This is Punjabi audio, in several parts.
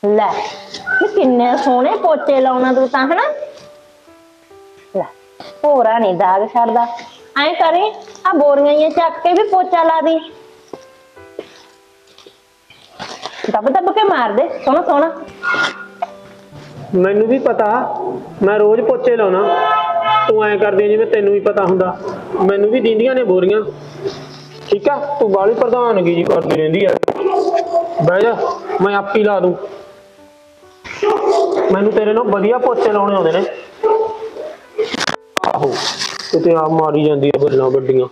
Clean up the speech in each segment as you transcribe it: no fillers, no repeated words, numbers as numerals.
ਲੈ किन्ने सोहने पोचे लाउना तू तां है ना। ਲੈ होरा नहीं दाग छड्डदा। ऐ करी आ बोरियां चक के भी पोचा ला दी। दब दब के मार दे सोहना सोहना। मैनू भी पता मैं रोज पोचे लाउना तू ऐ करदी जिवें तैनू भी पता हुंदा। मैनू भी दींदियां ने बोरियां ठीक है। तू बाली प्रधानगी जी करदी रहिंदी है। बह जा मैं आपी ला दूं। मैनू तेरे नाल वधिया पोचे लाउणे आउंदे ने। आहो किते आप मारी जांदी है गल्लां वड्डियां।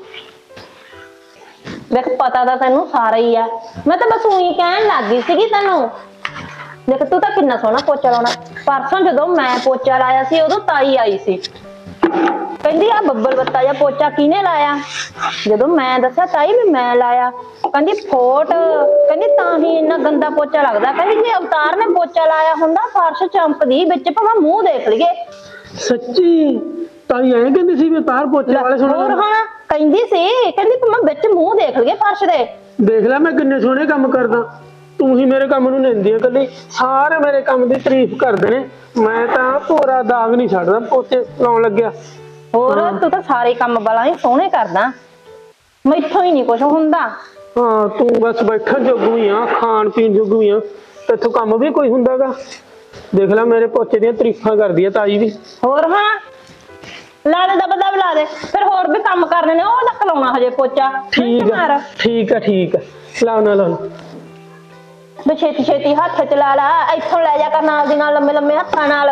देख पता तो तेनू सारा ही है। मैं तो बस उही कहन लग गई सी तेनू। देख तू तो किन्ना सोहना पोचा लाउणा। परसों जदों मैं पोचा लाया सी उदों ताई आई सी कहंदी आ बब्बल बत्ता या पोचा किने लाया। जदों मैं दस्सिया ताई भी मैं लाया कहंदी फोट कहंदी तां ही इन्ना गंदा पोचा लगदा। कहंदी जे अवतार ने पोचा लाया हुंदा फर्श चमकदी विच भावें मूंह देख लईए। सच्ची ताई ऐ कहंदी सी अवतार पोचे वाले सोहणे होर हुण कहंदी सी कहंदी भावें विच मूंह देख लईए फर्श दे। देख लै मैं किन्ने सोहणे काम करदा। तू ही मेरे काम नूं निंदी है कल्ली। सारे मेरे काम दी तारीफ करदे ने। मैं तां पूरा दाग नहीं छड्डदा पोचे लाउण लग्गिया। होर तू तो सारे काम बला ही सोहणे करदा। मैथों ही नहीं कुछ हुंदा। हाँ तू बस बैठण जोगू ही आ खाण पीण जोगू ही आ। तेथों काम भी कोई हुंदा गा। देख लै मेरे पोचे दियां तारीफां करदी है ताई भी। होर हाँ ला दे दब दब ला दे फिर होर भी काम करने ने। ओह लक लाउणा हजे पोचा ठीक है ठीक है ठीक है लाउणा लाउणा। बे छेती छेती हत्थ च ला ला इत्थों लै जा कर नाल दी नाल लम्मे लम्मे हत्थां नाल।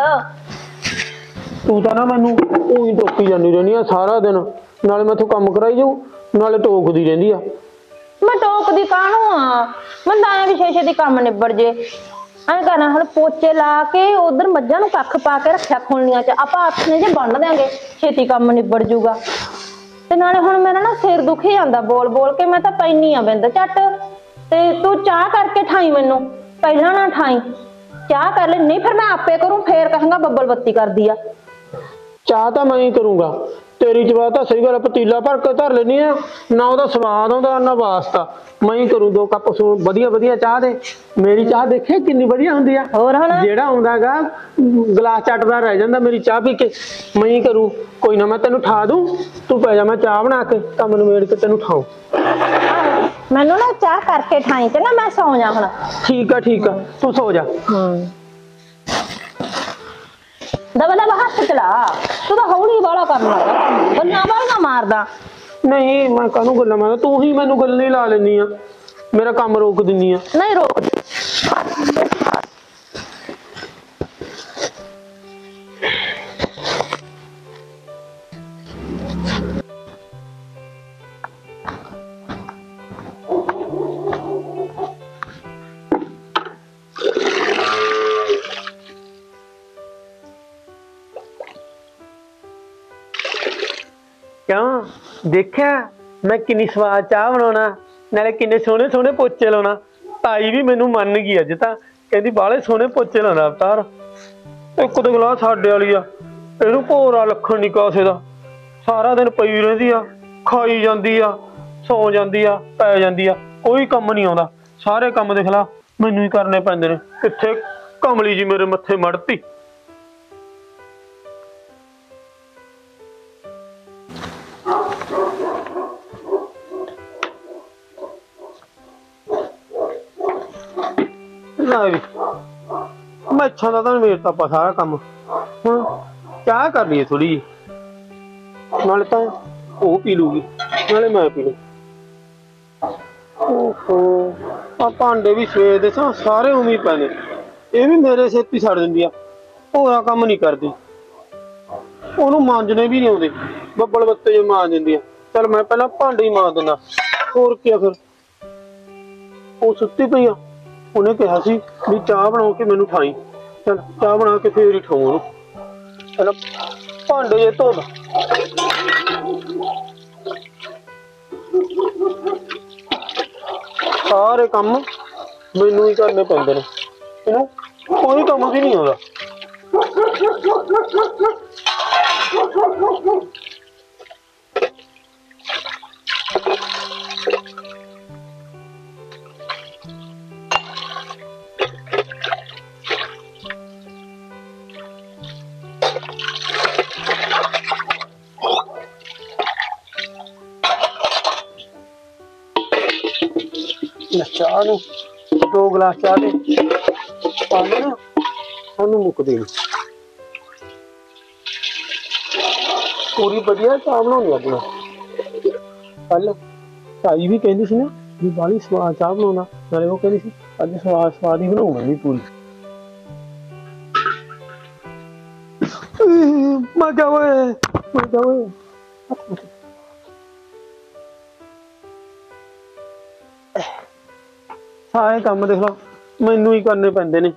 तू तो ना मैनू ऊई टोकी जानी रहनी है सारा दिन। नाले मैथों काम कराई जाऊ नाले टोकदी रहिंदी आ। मैं टोकदी काहनूं आ। मैं तां भी छे छेती काम निबड़ जे। ऐ करना हुण पोचे ला के उधर मज्जां नूं कख पा के रखिया खुलनियां च आपां हत्थ जे बन देंगे छेती काम निबड़ जूगा। ते नाले हुण मेरा ना सिर दुखी जांदा बोल बोल के। मैं तां पैनी आ बिंद झट। ते तू चाह करके ठाई मैनू पहला ना ठाई। चाह कर ले नहीं फिर मैं आपे करूं फिर कहूंगा बब्बल बत्ती कर दी आ। चाह तो मैं ही करूंगा तेरी च बात सही गल। पतीला भर के धर लेनी है ना ਉਹਦਾ स्वाद आउंदा ना वास्ता। मैं ही करूं 2 कप वधिया वधिया चाह दे। मेरी चाह देखे किन्नी वधिया हुंदी आ। होर हुण जेड़ा आउंदा गा गलास चटदा रह जांदा मेरी चाह पी के। मैं ही करूं कोई ना मैं तेनू ठा दूं। तू पै जा मैं चाह बना के काम निबेड़ के तेनू ठाऊं। मैनू ना चाह करके ठाई चंगा मैं सौ जा हुण। ठीक है तू सो जा। दबा दबा हत्थ चला। तू तो हौली वाला करन लगा गल्लां वालियां मारदा। नहीं मैं काहनूं गल्लां मारदा। तू ही मैनू गल्लां ही ला लैनी आ। मेरा काम रोक दिन्नी आ। नहीं रोक क्यों देखिया मैं किन्नी स्वाद चाह बनाउणा नाले किन्ने सोहणे सोहणे पोचे लाउणा। ताई भी मैनू मन गई अज तां कहंदी बाले सोहणे पोचे लाउंदा अवतार। एक तो गलास साडे वाली आ इहनू भोरा लखण नहीं कासे दा। सारा दिन पई रहिंदी आ खाई जांदी आ सौ जांदी आ पै जांदी आ कोई काम नहीं आउंदा। सारे काम देख ला मैनू ही करने पैंदे ने। कित्थे कमली जी मेरे मत्थे मड़ती। मैं इच्छा का मेरे तो आप सारा काम हुण चाह कर लीए थोड़ी जी। नाले तो वो पी लूगी नाले मैं पी लू। ओहो आ भांडे भी सवेर दे सारे उमी पैने। ये भी मेरे सिर ही छड़ दिंदी आ। होरा काम नहीं करदी। ओनू मांजने भी नहीं आउंदे बब्बल बत्ते जो मांज दिंदी आ। चल मैं पहला भांडे ही मांज दिंदा होर क्या फिर। वो सुत्ती पई आ उन्हें कहा सी भी चाह बना के मैनू ठाई। चल चाह बना के फिर ही ठाऊं ओनू। पहला भांडे जे धो दा। सारे काम मैनू ही करने पैंदे ने। इनू कोई काम भी नहीं आउंदा। ਚਾਹ ਨੂੰ 2 ਗਲਾਸ ਚਾਹ ਦੇ ਪਾਣੀ ਨਾ ਸਾਨੂੰ ਮੁੱਕਦੇ ਨੀ। ਪੂਰੀ ਵਧੀਆ ਚਾਹ ਬਣਾਉਣੀ ਅੱਜ ਮੈਂ। ਕੱਲ ਤਾਈ ਵੀ ਕਹਿੰਦੀ ਸੀ ਨਾ ਵੀ ਬਾਹਲੀ ਸਵਾਦ ਚਾਹ ਬਣਾਉਣਾ, ਨਾਲੇ ਉਹ ਕਹਿੰਦੀ ਸੀ ਅੱਜ ਸਵਾਦ ਹੀ ਬਣਾਉਣਾ ਵੀ ਪੂਰੀ। ਮਜ਼ਾ ਓਏ ਸਾਰੇ ਕੰਮ ਦੇਖ ਲਾ ਮੈਨੂੰ ਹੀ ਕਰਨੇ ਪੈਂਦੇ ਨੇ।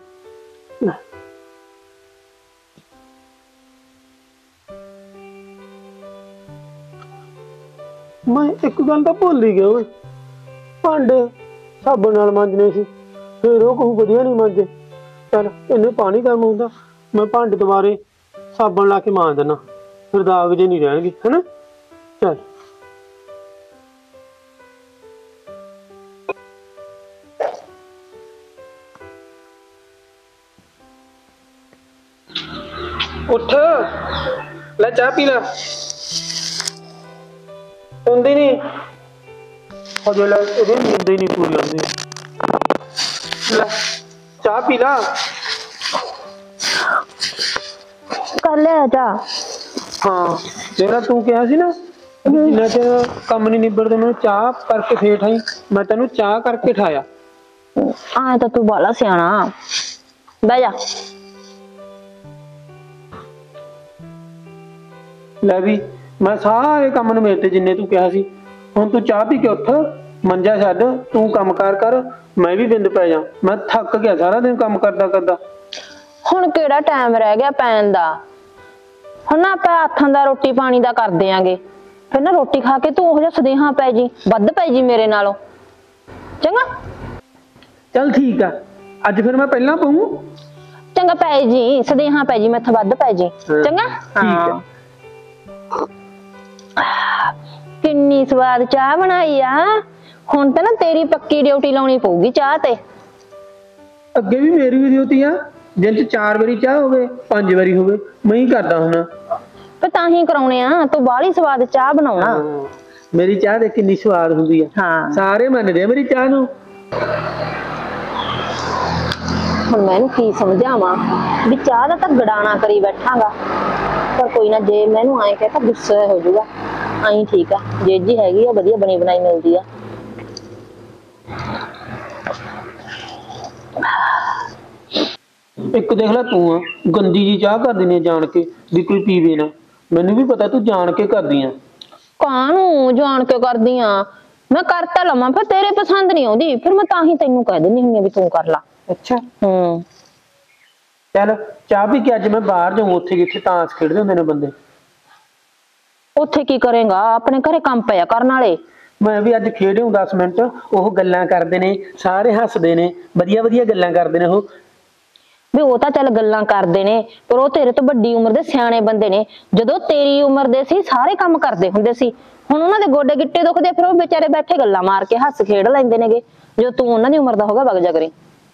ਮੈਂ ਇੱਕ ਗੱਲ ਤਾਂ ਭੁੱਲ ਹੀ ਗਿਆ ਓਏ, ਭਾਂਡੇ ਸਾਬਣ ਨਾਲ ਮਾਂਜਣੇ ਸੀ, ਫਿਰ ਉਹ ਕਹੂ ਵਧੀਆ ਨਹੀਂ ਮਾਂਜੇ। ਚੱਲ ਇਹਨੇ ਪਾਣੀ ਗਰਮ ਹੁੰਦਾ, ਮੈਂ ਭਾਂਡੇ ਦੁਬਾਰੇ ਸਾਬਣ ਲਾ ਕੇ ਮਾਂਜ ਦੇਣਾ, ਫਿਰ ਦਾਗ ਜੇ ਨਹੀਂ ਰਹਿਣਗੇ ਹਨਾ। ਚੱਲ ਉੱਠ ਲੈ ਚਾਹ ਪੀ ਲੈ। ਹੁੰਦੀ ਨਹੀਂ ਹਜੇ ਲੈ ਇਹਦੇ ਨੀਂਦ ਹੀ ਨਹੀਂ ਪੂਰੀ ਆਉਂਦੀ। ਲੈ ਚਾਹ ਪੀ ਲਾ। ਕਰ ਲਿਆ ਚਾਹ? ਹਾਂ ਜਿਹੜਾ ਤੂੰ ਕਿਹਾ ਸੀ ਨਾ ਜਿੰਨਾ ਚਿਰ ਕੰਮ ਨਹੀਂ ਨਿਬੜਦੇ ਮੈਨੂੰ ਚਾਹ ਕਰਕੇ ਫੇਰ ਠਾਈ, ਮੈਂ ਤੈਨੂੰ ਚਾਹ ਕਰਕੇ ਠਾਇਆ। ਆ ਤਾਂ ਤੂੰ ਬਾਲਾ ਸਿਆਣਾ, ਬਹਿ ਜਾ। ਲੈ ਵੀ ਮੈਂ ਸਾਰੇ ਕੰਮ ਨਿਬੇੜਤੇ ਜਿੰਨੇ ਤੂੰ ਕਿਹਾ ਸੀ। ਹੁਣ ਤੂੰ ਚਾਹ ਪੀ ਕੇ ਉੱਠ, ਮੰਜਾ ਛੱਡ, ਤੂੰ ਕੰਮ ਕਰ, ਮੈਂ ਵੀ ਬਿੰਦ ਪੈ ਜਾ। ਮੈਂ ਥੱਕ ਗਿਆ ਸਾਰਾ ਦਿਨ ਕੰਮ ਕਰਦਾ। ਹੁਣ ਕਿਹੜਾ ਟਾਈਮ ਰਹਿ ਗਿਆ ਪੈਣ ਦਾ? ਹੁਣ ਨਾ ਆਪਾਂ ਹੱਥਾਂ ਦਾ ਰੋਟੀ ਪਾਣੀ ਦਾ ਕਰ ਦਿਆਂਗੇ, ਫਿਰ ਨਾ ਰੋਟੀ ਖਾ ਕੇ ਤੂੰ ਉਹ ਜਿਹਾ ਸਦੇਹਾ ਪੈ ਜੀ, ਵੱਧ ਪੈ ਜੀ ਮੇਰੇ ਨਾਲੋਂ, ਚੰਗਾ? ਚੱਲ ਠੀਕ ਆ, ਅੱਜ ਫਿਰ ਮੈਂ ਪਹਿਲਾਂ ਪਊਂ। ਚੰਗਾ ਪੈ ਜੀ, ਸਦੇਹਾ ਪੈ ਜੀ, ਮੈਥੋਂ ਵੱਧ ਪੈ ਜੀ, ਚੰਗਾ? ਠੀਕ ਆ। ਕਿੰਨੀ ਸਵਾਦ ਚਾਹ ਬਣਾਈ ਆ। ਹੁਣ ਤਾਂ ਨਾ ਤੇਰੀ ਪੱਕੀ ਡਿਊਟੀ ਲਾਉਣੀ ਪਊਗੀ ਚਾਹ ਤੇ। ਅੱਗੇ ਵੀ ਮੇਰੀ ਵੀ ਡਿਊਟੀ ਆ, ਦਿਨ ਚ 4 ਵਾਰੀ ਚਾਹ ਹੋਵੇ 5 ਵਾਰੀ ਹੋਵੇ, ਮੈਂ ਹੀ ਕਰਦਾ ਹੁਣ। ਪਰ ਤਾਂ ਹੀ ਕਰਾਉਣੇ ਆ, ਤੂੰ ਬਾਹਲੀ ਸਵਾਦ ਚਾਹ ਬਣਾਉਣਾ। ਮੇਰੀ ਚਾਹ ਦੇ ਕਿੰਨੀ ਸਵਾਦ ਹੁੰਦੀ ਆ, ਹਾਂ ਸਾਰੇ ਮੰਨਦੇ ਆ ਮੇਰੀ ਚਾਹ ਨੂੰ। ਹੁਣ ਮੈਂ ਇਹਨੂੰ ਕੀ ਸਮਝਾਵਾਂ ਵੀ ਚਾਹ ਦਾ ਤਾਂ ਗੜਾਣਾ ਕਰੀ ਬੈਠਾਂਗਾ, ਪਰ ਕੋਈ ਨਾ, ਜੇ ਮੈਨੂੰ ਐਂ ਕਹਿ ਤਾਂ ਗੁੱਸਾ ਹੋ ਜਾਊਗਾ। ਆਈ ਠੀਕ ਆ, ਜੇਜੀ ਹੈਗੀ ਆ ਵਧੀਆ ਬਣੀ ਬਣਾਈ ਮਿਲਦੀ ਆ। ਇੱਕ ਦੇਖ ਲੈ ਤੂੰ ਆ ਗੰਦੀ ਜੀ ਚਾਹ ਕਰ ਦਿੰਦੀ ਆ ਜਾਣ ਕੇ ਵੀ ਕੋਈ ਪੀਵੇ ਨਾ, ਮੈਨੂੰ ਵੀ ਪਤਾ ਤੂੰ ਜਾਣ ਕੇ ਕਰਦੀ ਆ। ਕਾਹਨੂੰ ਜਾਣ ਕੇ ਕਰਦੀ ਆ? ਮੈਂ ਕਰ ਤਾਂ ਲਵਾਂ, ਫਿਰ ਤੇਰੇ ਪਸੰਦ ਨਹੀਂ ਆਉਂਦੀ, ਫਿਰ ਮੈਂ ਤਾਂ ਹੀ ਤੈਨੂੰ ਕਹਿ ਦਿੰਦੀ ਹੁੰਦੀ ਆ ਵੀ ਤੂੰ ਕਰ ਲਾ। ਅੱਛਾ ਚੱਲ ਚਾਹ ਪੀ ਕੇ ਅੱਜ ਮੈਂ ਬਾਹਰ ਜਾਊਂ, ਉੱਥੇ ਕਿੱਥੇ ਤਾਸ਼ ਖੇਡਦੇ ਹੁੰਦੇ ਨੇ ਬੰਦੇ। ਉੱਥੇ ਕੀ ਕਰੇਗਾ? ਆਪਣੇ ਘਰੇ ਕੰਮ ਪਿਆ ਕਰਨ ਵਾਲੇ। ਮੈਂ ਵੀ ਅੱਜ ਖੇਡ ਆਊਂ 10 ਮਿੰਟ, ਉਹ ਗੱਲਾਂ ਕਰਦੇ ਨੇ, ਸਾਰੇ ਹੱਸਦੇ ਨੇ, ਵਧੀਆ ਗੱਲਾਂ ਕਰਦੇ ਨੇ ਉਹ। ਵੀ ਉਹ ਤਾਂ ਚੱਲ ਗੱਲਾਂ ਕਰਦੇ ਨੇ, ਪਰ ਉਹ ਤੇਰੇ ਤੋਂ ਵੱਡੀ ਉਮਰ ਦੇ ਸਿਆਣੇ ਬੰਦੇ ਨੇ। ਜਦੋਂ ਤੇਰੀ ਉਮਰ ਦੇ ਸੀ ਸਾਰੇ ਕੰਮ ਕਰਦੇ ਹੁੰਦੇ ਸੀ, ਹੁਣ ਉਹਨਾਂ ਦੇ ਗੋਡੇ ਗਿੱਟੇ ਦੁਖਦੇ, ਫਿਰ ਉਹ ਵਿਚਾਰੇ ਬੈਠੇ ਗੱਲਾਂ ਮਾਰ ਕੇ ਹੱਸ ਖੇਡ ਲੈਂਦੇ ਨੇਗੇ। ਜਦੋਂ ਤੂੰ ਉਹਨਾਂ ਦੀ ਉਮਰ ਦਾ ਹੋਗਾ ਵਗ ਜਾ ਕਰੀ।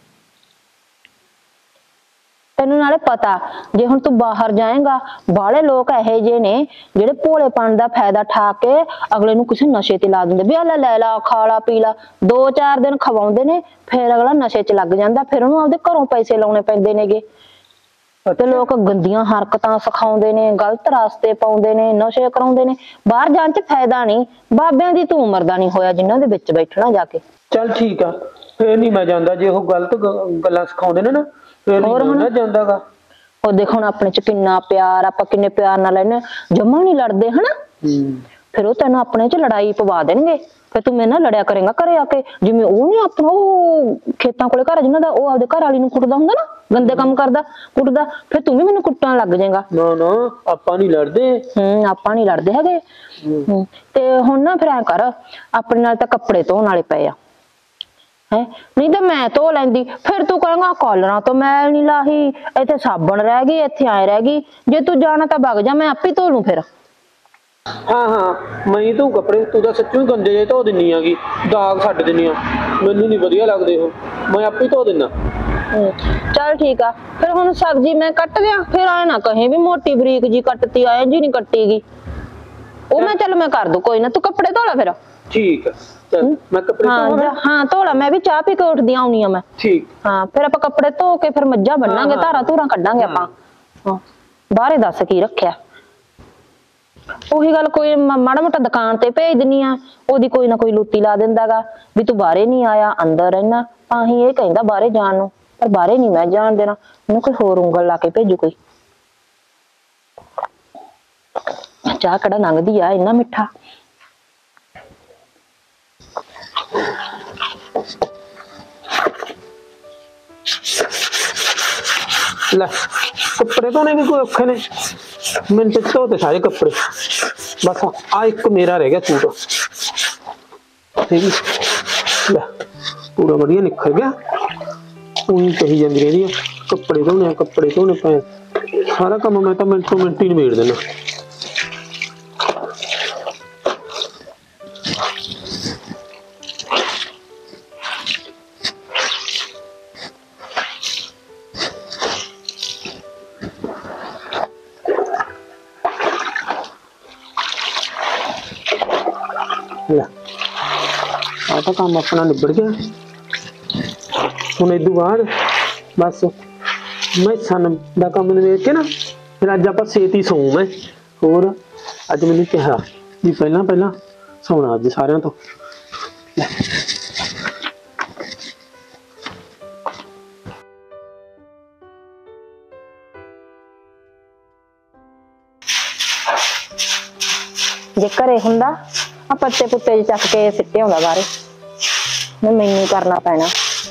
ਤੈਨੂੰ ਨਾਲੇ ਪਤਾ, ਜੇ ਹੁਣ ਤੂੰ ਬਾਹਰ ਜਾਏਗਾ, ਬਾਹਲੇ ਲੋਕ ਇਹੋ ਜਿਹੇ ਨੇ ਜਿਹੜੇ ਭੋਲੇਪਣ ਦਾ ਫਾਇਦਾ ਠਾ ਕੇ ਅਗਲੇ ਨੂੰ ਕਿਸੇ ਨਸ਼ੇ ਤੇ ਲਾ ਦਿੰਦੇ, ਵੀ ਆ ਲੈ ਲਾ, ਖਾ ਲਾ, ਪੀ ਲਾ। 2-4 ਦਿਨ ਖਵਾਉਂਦੇ ਨੇ, ਫਿਰ ਅਗਲਾ ਨਸ਼ੇ 'ਚ ਲੱਗ ਜਾਂਦਾ, ਫਿਰ ਉਹਨੂੰ ਆਪਦੇ ਘਰੋਂ ਪੈਸੇ ਲਾਉਣੇ ਪੈਂਦੇ ਨੇਗੇ। ਤੇ ਲੋਕ ਗੰਦੀਆਂ ਹਰਕਤਾਂ ਸਿਖਾਉਂਦੇ ਨੇ, ਗਲਤ ਰਾਸਤੇ ਪਾਉਂਦੇ ਨੇ, ਨਸ਼ੇ ਕਰਾਉਂਦੇ ਨੇ। ਬਾਹਰ ਜਾਣ 'ਚ ਫਾਇਦਾ ਨਹੀਂ, ਬਾਬਿਆਂ ਦੀ ਤੂੰ ਉਮਰ ਦਾ ਨਹੀਂ ਹੋਇਆ ਜਿਨ੍ਹਾਂ ਦੇ ਵਿੱਚ ਬੈਠਣਾ ਜਾ ਕੇ। ਚੱਲ ਠੀਕ ਆ, ਫੇਰ ਨਹੀਂ ਮੈਂ ਜਾਂਦਾ, ਜੇ ਉਹ ਗਲਤ ਗੱਲਾਂ ਸਿਖਾਉਂਦੇ ਨੇ ਨਾ, ਫੇਰ ਨਹੀਂ ਜਾਂਦਾਗਾ। ਉਹ ਦੇਖ ਹੁਣ ਆਪਣੇ 'ਚ ਕਿੰਨਾ ਪਿਆਰ, ਆਪਾਂ ਕਿੰਨੇ ਪਿਆਰ ਨਾਲ ਰਹਿੰਦੇ, ਜਮਾਂ ਨਹੀਂ ਲੜਦੇ ਹਨਾ। ਫਿਰ ਉਹ ਤੈਨੂੰ ਆਪਣੇ 'ਚ ਲੜਾਈ ਪਵਾ ਦੇਣਗੇ, ਫਿਰ ਤੂੰ ਮੇਰੇ ਨਾਲ ਲੜਿਆ ਕਰੇਗਾ ਘਰੇ ਆ ਕੇ। ਜਿਵੇਂ ਉਹ ਨੀ ਆਪਣਾ ਉਹ ਖੇਤਾਂ ਕੋਲੇ ਘਰ ਜਿਹਨਾਂ ਦਾ, ਉਹ ਆਪਦੇ ਘਰ ਵਾਲੀ ਨੂੰ ਕੁੱਟਦਾ ਹੁੰਦਾ ਨਾ, ਗੰਦੇ ਕੰਮ ਕਰਦਾ ਕੁੱਟਦਾ, ਫਿਰ ਤੂੰ ਵੀ ਮੈਨੂੰ ਕੁੱਟਣ ਲੱਗ ਜਾਏਗਾ। ਨਾ ਆਪਾਂ ਨਹੀਂ ਲੜਦੇ। ਆਪਾਂ ਨਹੀਂ ਲੜਦੇ ਹੈਗੇ। ਤੇ ਹੁਣ ਨਾ ਫਿਰ ਐ ਕਰ, ਆਪਣੇ ਨਾਲ ਤਾਂ ਕੱਪੜੇ ਧੋਣ ਵਾਲੇ ਪਏ ਆ, ਨਹੀਂ ਤਾਂ ਮੈਂ ਧੋ ਲੈਂਦੀ। ਫਿਰ ਤੂੰ ਕਹੇਗਾ ਕਾਲਰਾਂ ਤੋਂ ਮੈਲ ਨੀ ਲਾਹੀ, ਇੱਥੇ ਸਾਬਣ ਰਹਿ ਗਈ, ਇੱਥੇ ਐ ਰਹਿ ਗਈ। ਜੇ ਤੂੰ ਜਾਣਾ ਤਾਂ ਵਗ ਜਾ, ਮੈਂ ਆਪੇ ਧੋ ਲੂੰ ਫਿਰ। ਹਾਂ ਮੈਂ ਹੀ ਧੋ ਕੱਪੜੇ, ਤੂੰ ਤਾਂ ਸੱਚੀ ਗੰਦੇ ਜਿਹੇ ਧੋ ਦਿੰਨੀ ਆਗੀ, ਦਾਗ ਛੱਡ ਦਿੰਨੀ ਆ, ਮੈਨੂੰ ਨਹੀਂ ਵਧੀਆ ਲੱਗਦੇ ਉਹ, ਮੈਂ ਆਪੇ ਧੋ ਦਿੰਦਾ। ਚੱਲ ਠੀਕ ਆ, ਫਿਰ ਹੁਣ ਸਬਜ਼ੀ ਮੈਂ ਕੱਟ ਦਿਆਂ, ਫਿਰ ਆਏ ਨਾ ਕਹੀਂ ਵੀ ਮੋਟੀ ਬਰੀਕ ਜੀ ਕੱਟਤੀ, ਆਏ ਜੀ ਨਹੀਂ ਕੱਟੀ ਗੀ। ਉਹ ਮੈਂ ਚੱਲ ਮੈਂ ਕਰ ਦੂ, ਕੋਈ ਨਾ, ਤੂੰ ਕੱਪੜੇ ਧੋ ਲੈ ਫਿਰ। ਠੀਕ ਆ। ਚੱਲ ਮੈਂ ਕੱਪੜੇ ਹਾਂ ਧੋਵਾਂ। ਹਾਂ ਧੋਲਾ, ਮੈਂ ਵੀ ਚਾਹ ਪੀ ਕੇ ਉੱਠਦੀ ਆਉਣੀ ਆ ਮੈਂ। ਠੀਕ। ਹਾਂ ਫਿਰ ਆਪਾਂ ਕੱਪੜੇ ਧੋ ਕੇ ਫਿਰ ਮੱਝਾਂ ਬੰਨਾਂਗੇ, ਧਾਰਾਂ ਧੂਰਾਂ ਕੱਢਾਂਗੇ ਆਪਾਂ। ਹਾਂ ਬਾਹਰੇ ਦੱਸ ਕੀ ਰੱਖਿਆ। ਉਹੀ ਗੱਲ, ਕੋਈ ਮਾੜਾ ਮੋਟਾ ਦੁਕਾਨ ਤੇ ਭੇਜ ਦਿੰਨੀ ਆ, ਉਹਦੀ ਕੋਈ ਨਾ ਕੋਈ ਲੁੱਟੀ ਲਾ ਦਿੰਦਾਗਾ ਵੀ ਤੂੰ ਬਾਹਰੇ ਨਹੀਂ ਆਇਆ ਅੰਦਰ ਰਹਿਣਾ, ਤਾਂ ਹੀ ਇਹ ਕਹਿੰਦਾ ਬਾਹਰੇ ਜਾਣ ਨੂੰ, ਪਰ ਬਾਹਰੇ ਨਹੀਂ ਮੈਂ ਜਾਣ ਦੇਣਾ, ਮੈਨੂੰ ਕੋਈ ਹੋਰ ਉਂਗਲ ਲਾ ਕੇ ਭੇਜੂ ਕੋਈ। ਚਾਹ ਕਿਹੜਾ ਲੰਘਦੀ ਆ ਇੰਨਾ ਮਿੱਠਾ। ਲੈ ਕੱਪੜੇ ਧੋਣੇ ਵੀ ਕੋਈ ਔਖੇ ਨੇ, ਮੈਨੂੰ ਤੇ ਧੋਤੇ ਸਾਰੇ ਕੱਪੜੇ, ਬਸ ਆ ਇੱਕ ਮੇਰਾ ਰਹਿ ਗਿਆ ਸੂਟ। ਠੀਕ ਹੈ, ਲੈ ਪੂਰਾ ਵਧੀਆ ਨਿਖਰ ਗਿਆ। ਉਹੀ ਕਹੀ ਜਾਂਦੀ ਰਹਿੰਦੀ ਆ ਕੱਪੜੇ ਧੋਣੇ, ਕੱਪੜੇ ਧੋਣੇ ਪਏ, ਸਾਰਾ ਕੰਮ ਮੈਂ ਤਾਂ ਮਿੰਟ ਤੋਂ ਮਿੰਟ ਹੀ ਨਿਬੇੜ ਦੇਣਾ। ਆ ਤਾਂ ਕੰਮ ਆਪਣਾ ਨਿਬੜ ਗਿਆ। ਹੁਣ ਇਦੋਂ ਬਾਅਦ ਬਸ ਮੈਂ ਸਨ ਦਾ ਕੰਮ ਨਿਬੇੜ ਕੇ ਨਾ ਫਿਰ ਅੱਜ ਆਪਾਂ ਛੇਤੀ ਸੌਂ। ਮੈਂ ਹੋਰ ਅੱਜ ਮੈਨੂੰ ਕਿਹਾ ਵੀ ਪਹਿਲਾਂ ਸੌਣਾ ਅੱਜ ਸਾਰਿਆਂ ਤੋਂ। ਜੇ ਘਰੇ ਹੁੰਦਾ ਆ ਪੱਤੇ ਪੁੱਤੇ ਚੱਕ ਕੇ ਸਿੱਟੇ ਹੁੰਦਾ ਬਾਹਰੇ, ਮੈਨੂੰ ਕਰਨਾ ਪੈਣਾ।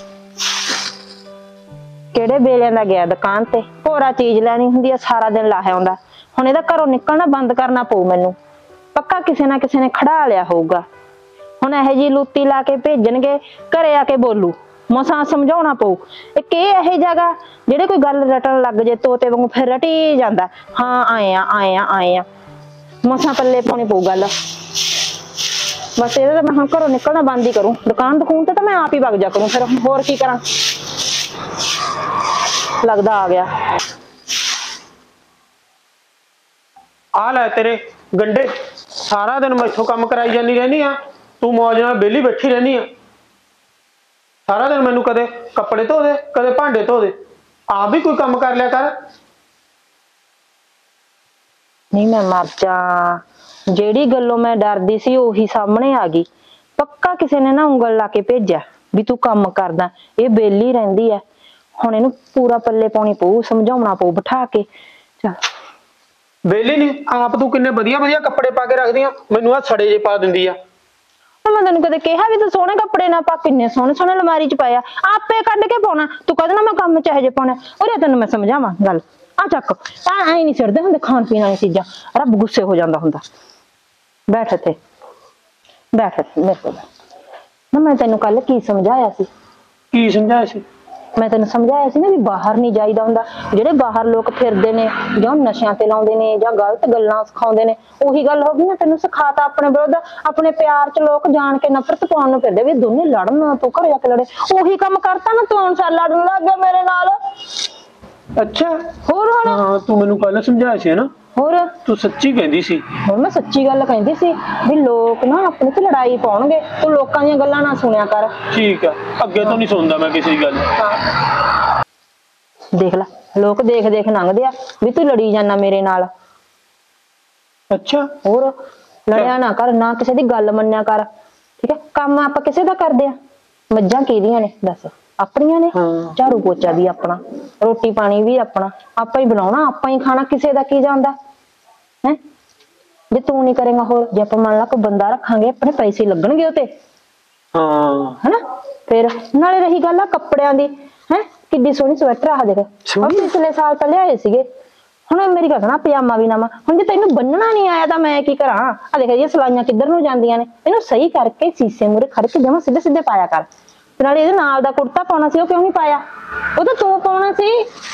ਕਿਹੜੇ ਵੇਲੇ ਦਾ ਗਿਆ ਦੁਕਾਨ ਤੇ, ਹੋਰਾ ਚੀਜ਼ ਲੈਣੀ ਹੁੰਦੀ ਆ, ਸਾਰਾ ਦਿਨ ਲਾਹਿਆ ਹੁੰਦਾ। ਹੁਣ ਇਹਦਾ ਘਰੋਂ ਨਿਕਲਣਾ ਬੰਦ ਕਰਨਾ ਪਊ ਮੈਨੂੰ, ਪੱਕਾ ਕਿਸੇ ਨਾ ਕਿਸੇ ਨੇ ਖੜਾ ਲਿਆ ਹੋਊਗਾ। ਹੁਣ ਇਹੋ ਜਿਹੀ ਲੁੱਤੀ ਲਾ ਕੇ ਭੇਜਣਗੇ, ਘਰੇ ਆ ਕੇ ਬੋਲੂ, ਮਸਾਂ ਸਮਝਾਉਣਾ ਪਊ। ਇੱਕ ਇਹ ਜਗ੍ਹਾ ਜਿਹੜੇ ਕੋਈ ਗੱਲ ਰਟਣ ਲੱਗ ਜੇ ਤੋਤੇ ਵਾਂਗੂ, ਫਿਰ ਰਟੀ ਜਾਂਦਾ, ਹਾਂ ਆਏ ਆ ਮਸਾਂ ਪੱਲੇ ਪਾਉਣੀ ਪਊ ਗੱਲ। ਬਸ ਇਹਦਾ ਤਾਂ ਮੈਂ ਹੁਣ ਘਰੋਂ ਨਿਕਲਣਾ ਬੰਦ ਹੀ ਕਰੂੰ, ਦੁਕਾਨ ਤੇ ਤਾਂ ਮੈਂ ਆਪ ਹੀ ਵਗ ਜਾ ਕਰੂੰ, ਫਿਰ ਹੋਰ ਕੀ ਕਰਾਂ। ਲੱਗਦਾ ਆ ਗਿਆ। ਆ ਲੈ ਤੇਰੇ ਗੰਡੇ, ਸਾਰਾ ਦਿਨ ਮੈਥੋਂ ਕੰਮ ਕਰਾਈ ਜਾਂਦੀ ਰਹਿੰਦੀ ਆ, ਤੂੰ ਮੌਜ ਨਾਲ ਵਿਹਲੀ ਬੈਠੀ ਰਹਿੰਦੀ ਆ। ਸਾਰਾ ਦਿਨ ਮੈਨੂੰ ਕਦੇ ਕੱਪੜੇ ਧੋ ਦੇ, ਕਦੇ ਭਾਂਡੇ ਧੋ ਦੇ, ਆਪ ਵੀ ਕੋਈ ਕੰਮ ਕਰ ਲਿਆ ਕਰ। ਨਹੀਂ ਮੈਂ ਮਰ ਜਾ, ਜਿਹੜੀ ਗੱਲੋਂ ਮੈਂ ਡਰਦੀ ਸੀ ਉਹੀ ਸਾਹਮਣੇ ਆ ਗਈ। ਪੱਕਾ ਕਿਸੇ ਨੇ ਨਾ ਉਂਗਲ ਲਾ ਕੇ ਭੇਜਿਆ ਵੀ ਤੂੰ ਕੰਮ ਕਰਦਾ, ਇਹ ਬੇਲੀ ਰਹਿੰਦੀ ਐ। ਹੁਣ ਇਹਨੂੰ ਪੂਰਾ ਪੱਲੇ ਪਾਉਣੀ ਪਊ, ਸਮਝਾਉਣਾ ਪਊ ਬਿਠਾ ਕੇ। ਚੱਲ ਵਿਹਲੀ ਨਹੀਂ, ਆਪ ਤੂੰ ਕਿੰਨੇ ਵਧੀਆ ਕੱਪੜੇ ਪਾ ਕੇ ਰੱਖਦੀ ਆ, ਮੈਨੂੰ ਆ ਛੜੇ ਜੇ ਪਾ ਦਿੰਦੀ ਆ। ਮੈਂ ਤੈਨੂੰ ਕਦੇ ਕਿਹਾ ਵੀ ਤੂੰ ਸੋਹਣੇ ਕੱਪੜੇ ਨਾ ਪਾ, ਕਿੰਨੇ ਸੋਹਣੇ ਅਲਮਾਰੀ ਚ ਪਾਇਆ, ਆਪੇ ਕੱਢ ਕੇ ਪਾਉਣਾ। ਤੂੰ ਕਹਿੰਦਾ ਨਾ ਮੈਂ ਕੰਮ ਚ ਇਹੋ ਜਿਹੇ ਪਾਉਣਾ, ਉਹਦੇ ਤੈਨੂੰ ਮੈਂ ਸਮਝਾਵਾਂ ਗੱਲ। ਆ ਚੱਕ, ਐ ਨਹੀਂ ਛੱਡਦੇ ਹੁੰਦੇ ਖਾਣ ਪੀਣ ਵਾਲੀਆਂ ਚੀਜ਼ਾਂ, ਰੱਬ ਗੁੱਸੇ ਹੋ ਜਾਂਦਾ ਹੁੰਦਾ। ਬੈਠ ਇੱਥੇ ਮੇਰੇ ਕੋਲ ਨਾ। ਮੈਂ ਤੈਨੂੰ ਕੱਲ ਕੀ ਸਮਝਾਇਆ ਸੀ? ਕੀ ਸਮਝਾਇਆ ਸੀ? ਮੈਂ ਤੈਨੂੰ ਸਮਝਾਇਆ ਸੀ ਨਾ ਵੀ ਬਾਹਰ ਨਹੀਂ ਜਾਈਦਾ ਹੁੰਦਾ। ਜਿਹੜੇ ਬਾਹਰ ਲੋਕ ਫਿਰਦੇ ਨੇ, ਜਾਂ ਨਸ਼ਿਆਂ ਤੇ ਲਾਉਂਦੇ ਨੇ, ਜਾਂ ਗਲਤ ਗੱਲਾਂ ਸਿਖਾਉਂਦੇ ਨੇ, ਉਹੀ ਗੱਲ ਹੋ ਗਈ ਨਾ। ਤੈਨੂੰ ਸਿਖਾਤਾ ਆਪਣੇ ਵਿਰੁੱਧ, ਆਪਣੇ ਪਿਆਰ ਚ ਲੋਕ ਜਾਣ ਕੇ ਨਫ਼ਰਤ ਪਾਉਣ ਨੂੰ ਫਿਰਦੇ ਵੀ ਦੋਨੇ ਲੜਨ, ਤੂੰ ਘਰੇ ਜਾ ਕੇ ਲੜੇ। ਉਹੀ ਕੰਮ ਕਰਤਾ ਨਾ ਤੂੰ, ਅਨਸਾਰ ਲੜਨ ਲੱਗ ਗਿਆ ਮੇਰੇ ਨਾਲ। ਅੱਛਾ ਹੋਰ ਹੁਣ? ਹਾਂ ਤੂੰ ਮੈਨੂੰ ਕੱਲ ਸਮਝਾਇਆ ਸੀ ਨਾ। ਹੋਰ ਤੂੰ ਸੱਚੀ ਕਹਿੰਦੀ ਸੀ। ਹੁਣ ਮੈਂ ਸੱਚੀ ਗੱਲ ਕਹਿੰਦੀ ਸੀ ਵੀ ਲੋਕ ਨਾ ਆਪਣੇ ਤੇ ਲੜਾਈ ਪਾਉਣਗੇ, ਤੂੰ ਲੋਕਾਂ ਦੀਆਂ ਗੱਲਾਂ ਨਾ ਸੁਣਿਆ ਕਰ। ਠੀਕ ਆ, ਅੱਗੇ ਤੋਂ ਨਹੀਂ ਸੁਣਦਾ ਮੈਂ ਕਿਸੇ ਦੀ ਗੱਲ। ਦੇਖ ਲੈ, ਲੋਕ ਦੇਖ ਲੰਘਦੇ ਆ ਵੀ ਤੂੰ ਲੜੀ ਜਾਂਦਾ ਮੇਰੇ ਨਾਲ। ਅੱਛਾ ਹੋਰ ਲੜਿਆ ਨਾ ਕਰ, ਨਾ ਕਿਸੇ ਦੀ ਗੱਲ ਮੰਨਿਆ ਕਰ, ਠੀਕ ਹੈ? ਕੰਮ ਆਪਾਂ ਕਿਸੇ ਦਾ ਕਰਦੇ ਆ, ਮੱਝਾਂ ਕਿਹਦੀਆਂ ਨੇ ਦੱਸ? ਆਪਣੀਆਂ ਨੇ। ਝਾੜੂ ਪੋਚਾ ਵੀ ਆਪਣਾ, ਰੋਟੀ ਪਾਣੀ ਵੀ ਆਪਣਾ, ਆਪਾਂ ਹੀ ਬਣਾਉਣਾ, ਆਪਾਂ ਹੀ ਖਾਣਾ, ਕਿਸੇ ਦਾ ਕੀ ਜਾਂਦਾ ਹੈ? ਜੇ ਤੂੰ ਨਹੀਂ ਕਰੇਗਾ, ਹੋਰ ਜੇ ਆਪਾਂ ਮੰਨ ਲਾ ਕੋਈ ਬੰਦਾ ਰੱਖਾਂਗੇ, ਆਪਣੇ ਪੈਸੇ ਲੱਗਣਗੇ ਉਹ ਤੇ, ਹਾਂ ਹਨਾ? ਫਿਰ ਨਾਲੇ ਰਹੀ ਗੱਲ ਆ ਕੱਪੜਿਆਂ ਦੀ, ਹੈ ਕਿੱਡੀ ਸੋਹਣੀ ਸਵੈਟਰ ਆ ਦੇਖ, ਪਿਛਲੇ ਸਾਲ ਤਾਂ ਲਿਆਏ ਸੀਗੇ। ਹੁਣ ਮੇਰੀ ਗੱਲ ਸੁਣਾ, ਪਜਾਮਾ ਵੀ ਨਵਾਂ। ਹੁਣ ਜੇ ਤੈਨੂੰ ਬੰਨਣਾ ਨਹੀਂ ਆਇਆ ਤਾਂ ਮੈਂ ਕੀ ਕਰਾਂ? ਆ ਦੇਖ ਇਹ ਸਲਾਈਆਂ ਕਿੱਧਰ ਨੂੰ ਜਾਂਦੀਆਂ ਨੇ, ਇਹਨੂੰ ਸਹੀ ਕਰਕੇ ਸ਼ੀਸ਼ੇ ਮੂਹਰੇ ਖੜ ਕੇ ਜਮਾਂ ਸਿੱਧੇ ਪਾਇਆ ਕਰ। ਨਾਲੇ ਇਹਦੇ ਨਾਲ ਦਾ ਕੁੜਤਾ ਪਾਉਣਾ ਸੀ, ਉਹ ਕਿਉਂ ਨਹੀਂ ਪਾਇਆ? ਉਹ ਤਾਂ ਤੂੰ ਪਾਉਣਾ ਸੀ,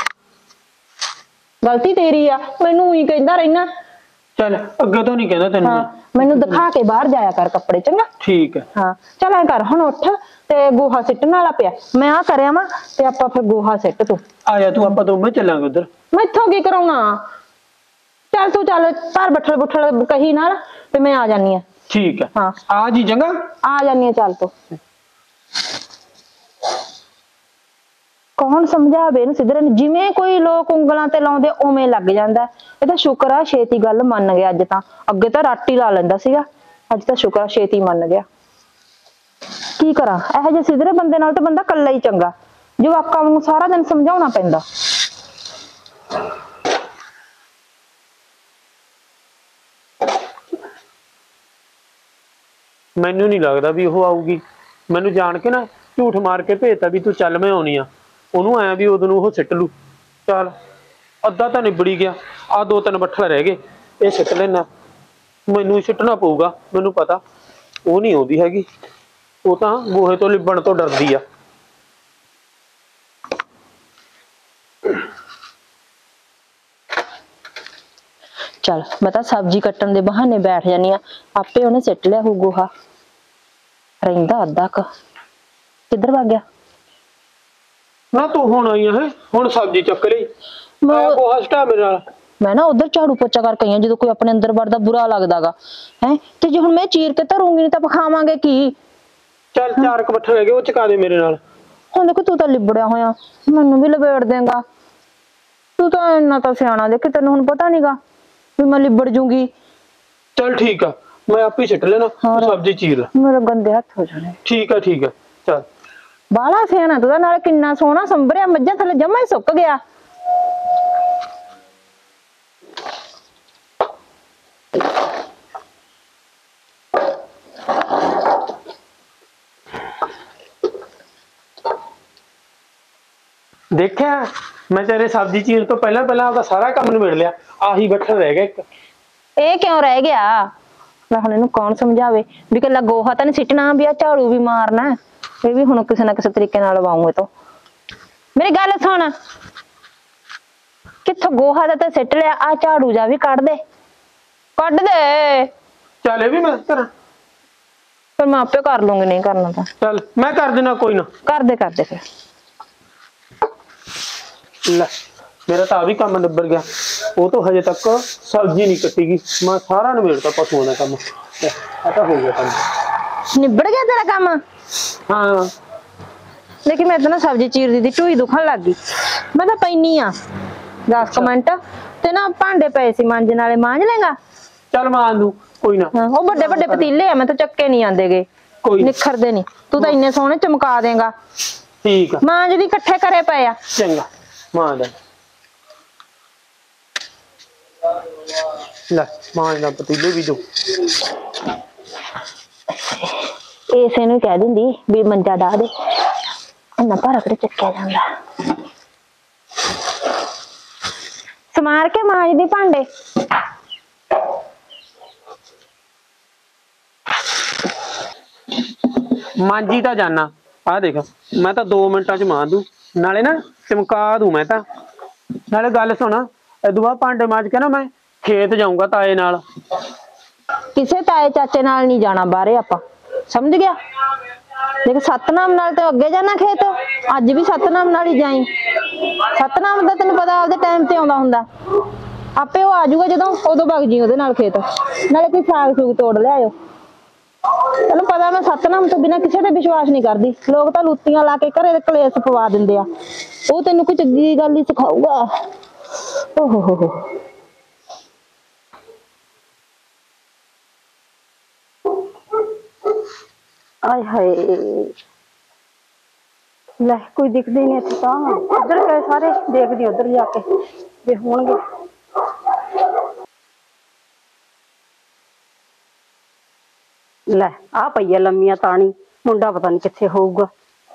ਗਲਤੀ ਤੇਰੀ ਆ। ਮੈਨੂੰ ਹੀ ਕਹਿੰਦਾ ਰਹਿਣਾ। ਚੱਲ ਅੱਗੇ ਤੋਂ ਨਹੀਂ ਕਹਿੰਦਾ ਤੈਨੂੰ। ਮੈਨੂੰ ਦਿਖਾ ਕੇ ਬਾਹਰ ਜਾਇਆ ਕਰ ਕੱਪੜੇ, ਚੰਗਾ? ਠੀਕ ਹੈ। ਹਾਂ ਚੱਲ ਐ ਕਰ, ਹੁਣ ਉੱਠ ਤੇ ਗੋਹਾ ਸਿੱਟਣ ਵਾਲਾ ਪਿਆ, ਮੈਂ ਆ ਕਰਿਆ ਵਾ ਤੇ ਆਪਾਂ ਫਿਰ ਗੋਹਾ ਸਿੱਟ। ਤੂੰ ਆ ਜਾ, ਤੂੰ ਆਪਾਂ ਦੋਵੇਂ ਚੱਲਾਂਗੇ ਉਧਰ। ਮੈਥੋਂ ਕੀ ਕਰਾਉਣਾ? ਚੱਲ ਤੂੰ ਚੱਲ, ਘਰ ਬੱਠਲ ਬੁੱਠਲ ਕਹੀ ਨਾਲ ਤੇ ਮੈਂ ਆ ਜਾਨੀ ਆ। ठीक है हाँ आज ही चंगा आ जानी है चल तू कौन समझावे ਇਹਨੂੰ ਸਿੱਧਰੇ ਨੂੰ ਜਿਵੇਂ ਕੋਈ ਲੋਕ ਉਂਗਲਾਂ ਤੇ ਲਾਉਂਦੇ ਉਵੇਂ ਲੱਗ ਜਾਂਦਾ ਇਹ ਤਾਂ ਸ਼ੁਕਰ ਆ ਛੇਤੀ ਗੱਲ ਮੰਨ ਗਿਆ ਅੱਜ ਤਾਂ ਅੱਗੇ ਤਾਂ ਰਾਟੀ ਲਾ ਲੈਂਦਾ ਸੀਗਾ ਅੱਜ ਤਾਂ ਸ਼ੁਕਰ ਆ ਛੇਤੀ ਮੰਨ ਗਿਆ ਕੀ ਕਰਾਂ ਇਹੋ ਜਿਹੇ ਸਿੱਧਰੇ ਬੰਦੇ ਨਾਲ ਤਾਂ ਬੰਦਾ ਕੱਲਾ ਹੀ ਚੰਗਾ ਜਵਾਕਾਂ ਨੂੰ ਸਾਰਾ ਦਿਨ ਸਮਝਾਉਣਾ ਪੈਂਦਾ ਮੈਨੂੰ ਨਹੀਂ ਲੱਗਦਾ ਵੀ ਉਹ ਆਊਗੀ ਮੈਨੂੰ ਜਾਣ ਕੇ ਨਾ ਝੂਠ ਮਾਰ ਕੇ ਭੇਜਤਾ ਵੀ ਤੂੰ ਚੱਲ ਮੈਂ ਆਉਣੀ ਆ ਉਹਨੂੰ ਆਇਆ ਵੀ ਉਦੋਂ ਨੂੰ ਉਹ ਸਿੱਟ ਲੂ ਚੱਲ ਅੱਧਾ ਤਾਂ ਨਿਬੜੀ ਗਿਆ ਆ ਦੋ ਤਿੰਨ ਬੱਠਲ ਰਹਿ ਗਏ ਇਹ ਸਿੱਟ ਲੈਣਾ ਮੈਨੂੰ ਹੀ ਸਿੱਟਣਾ ਪਊਗਾ ਮੈਨੂੰ ਪਤਾ ਉਹ ਨਹੀਂ ਆਉਂਦੀ ਹੈਗੀ ਉਹ ਤਾਂ ਗੋਹੇ ਤੋਂ ਲਿਬਣ ਤੋਂ ਡਰਦੀ ਆ चल मैं तो सब्जी कट्टन दे बहाने बैठ जानी आ आपे उन्हें सिट लिया हो गोहा रहिंदा अद्धा क किधर भाग गया ना तू हुण आई है हुण सब्जी चक लई मैं गोहा सटा मेरे नाल मैं ना उधर झाड़ू पोचा करके आई जो कोई अपने अंदर वड़दा बुरा लगदागा हैं ते जे हुण मैं चीर के धरूंगी नहीं तां खावांगे की चल चार क बट्ठे रह गए वो चका दे मेरे नाल हुण देखो तू तां लिबड़िया होया मैनू भी लपेट देंगा तू तां इन्ना तां सियाणा देखी तैनू हुण पता नहींगा भी मैं लिबड़ जूंगी चल ठीक है मैं आप ही सिट लेना सब्जी चीर ला मेरे गंदे हाथ हो जाने ठीक है चल बाला सियाणा तू नाल किन्ना सोहना संभरिया मज्जां थले जम्मा ही सुक गया देखा मैं तेरे सब्जी चीर तो पहला पहला आपका सारा काम निबड़ लिया आही बट्ठल रह गया एक ਇਹ ਕਿਉਂ ਰਹਿ ਗਿਆ ਮੈਂ ਹੁਣ ਇਹਨੂੰ ਕੌਣ ਸਮਝਾਵੇ ਵੀ ਕੱਲਾ ਗੋਹਾ ਤਾਂ ਨਹੀਂ ਸਿੱਟਣਾ ਵੀ ਆ ਝਾੜੂ ਵੀ ਮਾਰਨਾ ਇਹ ਵੀ ਹੁਣ ਕਿਸੇ ਨਾ ਕਿਸੇ ਤਰੀਕੇ ਨਾਲ ਲਵਾਉਂ ਇਹ ਤੋਂ ਮੇਰੀ ਗੱਲ ਸੁਣ ਕਿੱਥੋਂ ਗੋਹਾ ਦਾ ਤਾਂ ਸਿੱਟ ਲਿਆ ਆ ਝਾੜੂ ਜਾ ਵੀ ਕੱਢ ਦੇ चल ये भी मैं करा ਫਿਰ ਮੈਂ ਆਪੇ ਕਰ ਲੂੰਗੀ ਨਹੀਂ ਕਰਨਾ ਤਾਂ चल मैं कर देना कोई ना ਕਰਦੇ ਫਿਰ ले मेरा तो भी काम निबर गया वो तो हजे तक सब्जी नहीं कट्टीगी मैं सारा निबेड़ता पशुओं का काम ऐसा हो गया काम ਨਿਬੜ ਗਿਆ ਤੇਰਾ ਕੰਮ हाँ ਲੇਕਿਨ ਮੈਂ ਤਾਂ ਨਾ ਸਬਜ਼ੀ ਚੀਰਦੀ ਦੀ ਢੂਈ ਦੁਖਣ ਲੱਗ ਗਈ ਮੈਂ ਤਾਂ ਪੈਣੀ ਆ 10 ਮਿੰਟ ਤੇ ਨਾ ਭਾਂਡੇ ਪਏ ਸੀ ਮਾਂਜਣ ਵਾਲੇ ਮਾਂਜ ਲੇਗਾ चल मान दू कोई ना ਉਹ ਵੱਡੇ ਵੱਡੇ ਪਤੀਲੇ ਆ ਮੈਂ ਤਾਂ ਚੱਕੇ ਨਹੀਂ ਆਂਦੇਗੇ कोई ਨਿਖਰਦੇ ਨਹੀਂ ਤੂੰ ਤਾਂ ਇੰਨੇ ਸੋਹਣੇ ਚਮਕਾ ਦੇਗਾ ठीक है ਮਾਂਜ ਦੀ ਇਕੱਠੇ ਕਰੇ ਪਏ ਆ चंगा मान दे ले मान दा पतीले भी दो ਇਸੇ ਨੂੰ ਕਹਿ ਦਿੰਦੀ ਵੀ ਮੰਜਾ ਡਾ ਦੇ ਇੰਨਾ ਭਾਰਾ ਕਿਤੇ ਚੱਕਿਆ ਜਾਂਦਾ ਸਮਾਰ ਕੇ ਮਾਂਜ ਦੀ ਭਾਂਡੇ मांजी ता जाना आ देख मैं तो 2 मिनटा च मान दू नाले ना चमका दू मैं ता नाले गल सुन इदू बाद भांडे मांज के ना मैं खेत जाऊंगा ताए नाल ਕਿਸੇ ਤਾਏ ਚਾਚੇ ਨਾਲ ਨਹੀਂ ਜਾਣਾ ਬਾਹਰੇ ਆਪਾਂ ਸਮਝ ਗਿਆ ਦੇਖ ਸਤਨਾਮ ਨਾਲ ਤੇ ਅੱਗੇ ਜਾਣਾ ਖੇਤ ਅੱਜ ਵੀ ਸਤਨਾਮ ਨਾਲ ਹੀ ਜਾਈ ਸਤਨਾਮ ਦਾ ਤੈਨੂੰ ਪਤਾ ਆਪਦੇ ਟਾਈਮ ਤੇ ਆਉਂਦਾ ਹੁੰਦਾ ਆਪੇ ਉਹ ਆ ਜਾਊਗਾ ਜਦੋਂ ਉਦੋਂ ਵਗ ਜੀ ਉਹਦੇ ਨਾਲ ਖੇਤ ਨਾਲੇ ਕੋਈ ਸਾਗ ਸੂਗ ਤੋੜ ਲਿਆਇਓ ਤੈਨੂੰ ਪਤਾ ਮੈਂ ਸਤਨਾਮ ਤੋਂ ਬਿਨਾਂ ਕਿਸੇ ਤੇ ਵਿਸ਼ਵਾਸ ਨਹੀਂ ਕਰਦੀ ਲੋਕ ਤਾਂ ਲੁੱਤੀਆਂ ਲਾ ਕੇ ਘਰੇ ਕਲੇਸ਼ ਪਵਾ ਦਿੰਦੇ ਆ ਉਹ ਤੈਨੂੰ ਕੋਈ ਚੰਗੀ ਗੱਲ ਹੀ ਸਿਖਾਊਗਾ ਓਹ ਹੋ ਆਏ ਹਾਏ ਲੈ ਕੋਈ ਦਿਖਦੇ ਨਹੀਂ ਇੱਥੇ ਤਾਂ ਉਧਰ ਗਏ ਸਾਰੇ ਦੇਖਦੀ ਉਧਰ ਜਾ ਕੇ ਜੇ ਹੋਣਗੇ ਲੈ ਆ ਪਈਆ ਲੰਮੀਆਂ ਤਾਣੀ ਮੁੰਡਾ ਪਤਾ ਨਹੀਂ ਕਿੱਥੇ ਹੋਊਗਾ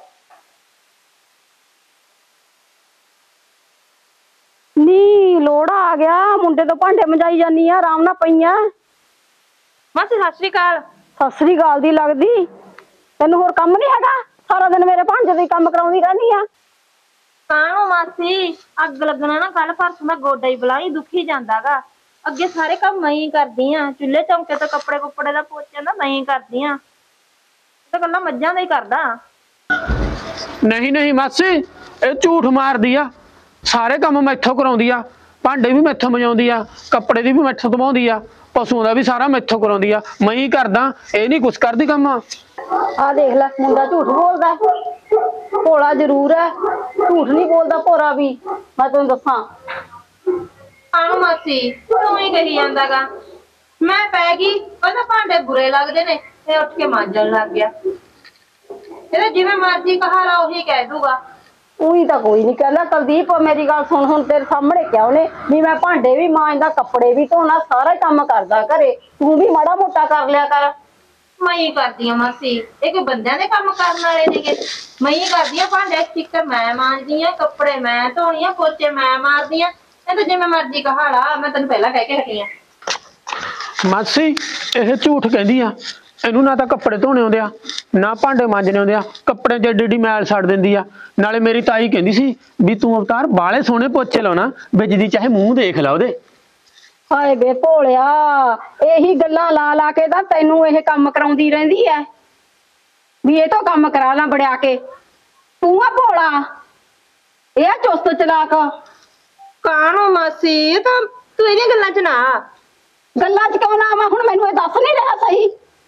ਨੀ ਲੋੜਾ ਆ ਗਿਆ ਮੁੰਡੇ ਤੋਂ ਭਾਂਡੇ ਮੰਜਾਈ ਜਾਨੀ ਆ ਆਰਾਮ ਨਾਲ ਪਈਆਂ ਮਾਸੀ ਸਤਿ ਸ਼੍ਰੀ ਅਕਾਲ ਸਤਿ ਸ੍ਰੀ ਅਕਾਲ ਦੀ ਲੱਗਦੀ ਤੈਨੂੰ ਹੋਰ ਕੰਮ ਨਹੀਂ ਹੈਗਾ ਸਾਰਾ ਦਿਨ ਮੇਰੇ ਭਾਂਡੇ ਦੇ ਕੰਮ ਕਰਾਉਂਦੀ ਰਹਿੰਦੀ ਆ ਕਾਹਨੂੰ ਮਾਸੀ ਅੱਗ ਲੱਗਣਾ ਨਾ ਕੱਲ ਪਰਸੋਂ ਦਾ ਗੋਡਾ ਹੀ ਬਲਾਈ ਦੁਖੀ ਜਾਂਦਾਗਾ ਅੱਗੇ ਸਾਰੇ ਕੰਮ ਮੈਂ ਹੀ ਕਰਦੀ ਆ ਚੁੱਲ੍ਹੇ ਚੌਂਕੇ ਤੋਂ ਕੱਪੜੇ ਕੁੱਪੜੇ ਦਾ ਪੋਚੇ ਦਾ ਮੈਂ ਹੀ ਕਰਦੀ ਆ ਤਾਂ ਕੱਲਾ ਮੱਝਾਂ ਦਾ ਹੀ ਕਰਦਾ नहीं नहीं मासी ये झूठ मारदी आ सारे काम मैथों कराउंदी आ भांडे भी मैथों मजाउंदी आ कपड़े दी भी मैथों धवाउंदी आ ਪਸ਼ੂਆਂ ਦਾ ਵੀ ਸਾਰਾ ਮੈਥੋਂ ਕਰਾਉਂਦੀ ਆ, ਮੈਂ ਹੀ ਕਰਦਾ, ਇਹ ਨਹੀਂ ਕੁਛ ਕਰਦੀ ਕੰਮ। ਆ ਦੇਖ ਲੈ, ਮੁੰਡਾ ਝੂਠ ਬੋਲਦਾ, ਭੋਲਾ ਜ਼ਰੂਰ ਹੈ, ਝੂਠ ਨਹੀਂ ਬੋਲਦਾ ਭੋਰਾ ਵੀ। ਮੈਂ ਤੈਨੂੰ ਦੱਸਾਂ ਆਣੋ ਮਾਸੀ ਤੂੰ ਹੀ ਕਹੀ ਜਾਂਦਾਗਾ, ਮੈਂ ਪੈ ਗਈ ਕਹਿੰਦਾ ਭਾਂਡੇ ਬੁਰੇ ਲੱਗਦੇ ਨੇ, ਤੇ ਉੱਠ ਕੇ ਮਾਂਜਣ ਲੱਗ ਗਿਆ। ਇਹਦਾ ਜਿਵੇਂ ਮਰਜ਼ੀ ਕਹਾਰਾ ਉਹੀ ਕਹਿ ਦੂਗਾ। ਉਹੀ ਤਾਂ ਕੋਈ ਨਹੀਂ ਕਹਿੰਦਾ। ਕੁਲਦੀਪ ਮੇਰੀ ਗੱਲ ਸੁਣ, ਹੁਣ ਤੇਰੇ ਸਾਹਮਣੇ ਕਿਹਾ ਉਹਨੇ ਵੀ ਮੈਂ ਭਾਂਡੇ ਵੀ ਮਾਂਜਦਾ, ਕੱਪੜੇ ਵੀ ਧੋਣਾ, ਸਾਰਾ ਕੰਮ ਕਰਦਾ ਘਰੇ, ਤੂੰ ਵੀ ਮਾੜਾ ਮੋਟਾ ਕਰ ਲਿਆ ਕਰ। ਮੈਂ ਹੀ ਕਰਦੀ ਆ ਮਾਸੀ, ਇਹ ਕੋਈ ਬੰਦਿਆਂ ਦੇ ਕੰਮ ਕਰਨ ਵਾਲੇ ਨੇਗੇ। ਮੈਂ ਹੀ ਕਰਦੀ ਆ, ਭਾਂਡੇ ਸਟਿੱਕਰ ਮੈਂ ਮਾਂਜਦੀ ਆ, ਕੱਪੜੇ ਮੈਂ ਧੋਣੀ ਆ, ਪੋਚੇ ਮੈਂ ਮਾਰਦੀ ਆ। ਇਹ ਤਾਂ ਜਿਵੇਂ ਮਰਜ਼ੀ ਕਹਾਲਾ, ਮੈਂ ਤੈਨੂੰ ਪਹਿਲਾਂ ਕਹਿ ਕੇ ਹਟੀ ਆ। ਮਾਸੀ ਇਹ ਝੂਠ ਕਹਿੰਦੀ ਆ, ਇਹਨੂੰ ਨਾ ਤਾਂ ਕੱਪੜੇ ਧੋਣੇ ਆਉਂਦੇ ਆ, ਨਾ ਭਾਂਡੇ ਮਾਂਜਣੇ ਆਉਂਦੇ ਆ, ਕੱਪੜੇ 'ਚ ਏਡੀ ਏਡੀ ਮੈਲ ਛੱਡ ਦਿੰਦੀ ਆ। ਨਾਲੇ ਮੇਰੀ ਤਾਈ ਕਹਿੰਦੀ ਸੀ ਵੀ ਤੂੰ ਅਵਤਾਰ ਬਾਲੇ ਸੋਹਣੇ ਪੋਚੇ ਲਾਉਣਾ, ਵਿੱਚਦੀ ਚਾਹੇ ਮੂੰਹ ਦੇਖ ਲਾ ਉਹਦੇ। ਹਾਏ ਬੇ ਭੋਲਿਆ, ਇਹੀ ਗੱਲਾਂ ਲਾ ਲਾ ਕੇ ਤਾਂ ਤੈਨੂੰ ਇਹ ਕੰਮ ਕਰਾਉਂਦੀ ਰਹਿੰਦੀ ਐ ਵੀ ਇਹ ਤੋਂ ਕੰਮ ਕਰਾ ਲਾਂ ਬੜਿਆ ਕੇ। ਤੂੰ ਆ ਭੋਲਾ, ਇਹ ਆ ਚੁਸਤ ਚਲਾਕ। ਕਾਹਨੂੰ ਮਾਸੀ, ਇਹ ਤਾਂ ਤੂੰ ਇਹਦੀਆਂ ਗੱਲਾਂ 'ਚ ਨਾ। ਗੱਲਾਂ 'ਚ ਕਿਉਂ ਨਾ ਆਵਾਂ, ਹੁਣ ਮੈਨੂੰ ਇਹ ਦੱਸ ਨਹੀਂ ਰਿਹਾ ਸਹੀ।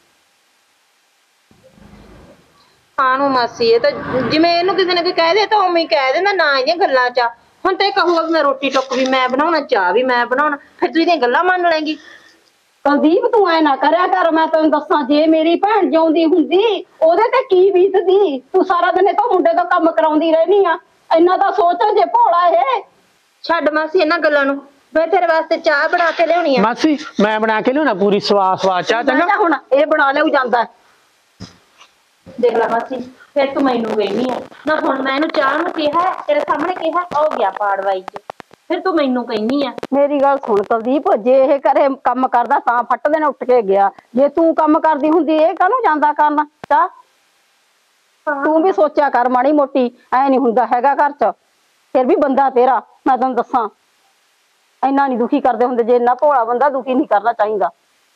ਕਾਹਨੂੰ ਮਾਸੀ, ਇਹ ਤਾਂ ਜਿਵੇਂ ਇਹਨੂੰ ਕਿਸੇ ਨੇ ਕੋਈ ਕਹਿ ਦੇ ਤਾਂ ਉਵੇਂ ਹੀ ਕਹਿ ਦਿੰਦਾ, ਨਾ ਇਹਦੀਆਂ ਗੱਲਾਂ 'ਚ। ਹੁਣ ਤੇ ਕਹੂਗਾ ਵੀ ਮੈਂ ਰੋਟੀ ਟੁੱਕ ਵੀ ਮੈਂ ਬਣਾਉਣਾ, ਚਾਹ ਵੀ ਮੈਂ ਬਣਾਉਣਾ, ਫਿਰ ਤੂੰ ਇਹਦੀਆਂ ਗੱਲਾਂ ਮੰਨ ਲੈਂਗੀ। ਕੁਲਦੀਪ ਤੂੰ ਐ ਨਾ ਕਰਿਆ ਕਰ, ਮੈਂ ਤੈਨੂੰ ਦੱਸਾਂ ਜੇ ਮੇਰੀ ਭੈਣ ਜਿਉਂਦੀ ਹੁੰਦੀ ਉਹਦੇ ਤੇ ਕੀ ਬੀਤਦੀ। ਤੂੰ ਸਾਰਾ ਦਿਨ ਇਹ ਤੋਂ ਮੁੰਡੇ ਤੋਂ ਕੰਮ ਕਰਾਉਂਦੀ ਰਹਿਨੀ ਆ, ਇੰਨਾ ਤਾਂ ਸੋਚ ਜੇ ਭੋਲਾ ਇਹ। ਛੱਡ ਮਾਸੀ ਇਹਨਾਂ ਗੱਲਾਂ ਨੂੰ, ਮੈਂ ਤੇਰੇ ਵਾਸਤੇ ਚਾਹ ਬਣਾ ਕੇ ਲਿਆਉਣੀ ਆ। ਮਾਸੀ ਮੈਂ ਬਣਾ ਕੇ ਲਿਆਉਣਾ ਪੂਰੀ ਸਵਾਦ ਸਵਾਦ ਚਾਹ, ਚੰਗਾ। ਹੁਣ ਇਹ ਬਣਾ ਲਿਆਉ ਜਾਂਦਾ। ਦੇਖ ਲੈ ਮਾਸੀ, ਫਿਰ ਤੂੰ ਮੈਨੂੰ ਕਹਿਨੀ ਆ ਨਾ, ਹੁਣ ਮੈਂ ਇਹਨੂੰ ਚਾਹ ਨੂੰ ਕਿਹਾ, ਤੇਰੇ ਸਾਹਮਣੇ ਕਿਹਾ, ਹੋ ਗਿਆ ਪਾੜਵਾਈ 'ਚ, ਫਿਰ ਤੂੰ ਮੈਨੂੰ ਕਹਿਨੀ ਆ। ਮੇਰੀ ਗੱਲ ਸੁਣ ਕੁਲਦੀਪ, ਜੇ ਇਹ ਘਰੇ ਕੰਮ ਕਰਦਾ ਤਾਂ ਫੱਟ ਦੇਣ ਉੱਠ ਕੇ ਗਿਆ, ਜੇ ਤੂੰ ਕੰਮ ਕਰਦੀ ਹੁੰਦੀ ਇਹ ਕਾਹਨੂੰ ਜਾਂਦਾ ਕਰਨ ਚਾਹ। ਤੂੰ ਵੀ ਸੋਚਿਆ ਕਰ ਮਾੜੀ ਮੋਟੀ, ਐ ਨਹੀਂ ਹੁੰਦਾ ਹੈਗਾ ਘਰ 'ਚ। ਫਿਰ ਵੀ ਬੰਦਾ ਤੇਰਾ, ਮੈਂ ਤੈਨੂੰ ਦੱਸਾਂ, ਇੰਨਾ ਨਹੀਂ ਦੁਖੀ ਕਰਦੇ ਹੁੰਦੇ, ਜੇ ਇੰਨਾ ਭੋਲਾ ਬੰਦਾ ਦੁਖੀ ਨਹੀਂ ਕਰਨਾ ਚਾਹੀਦਾ।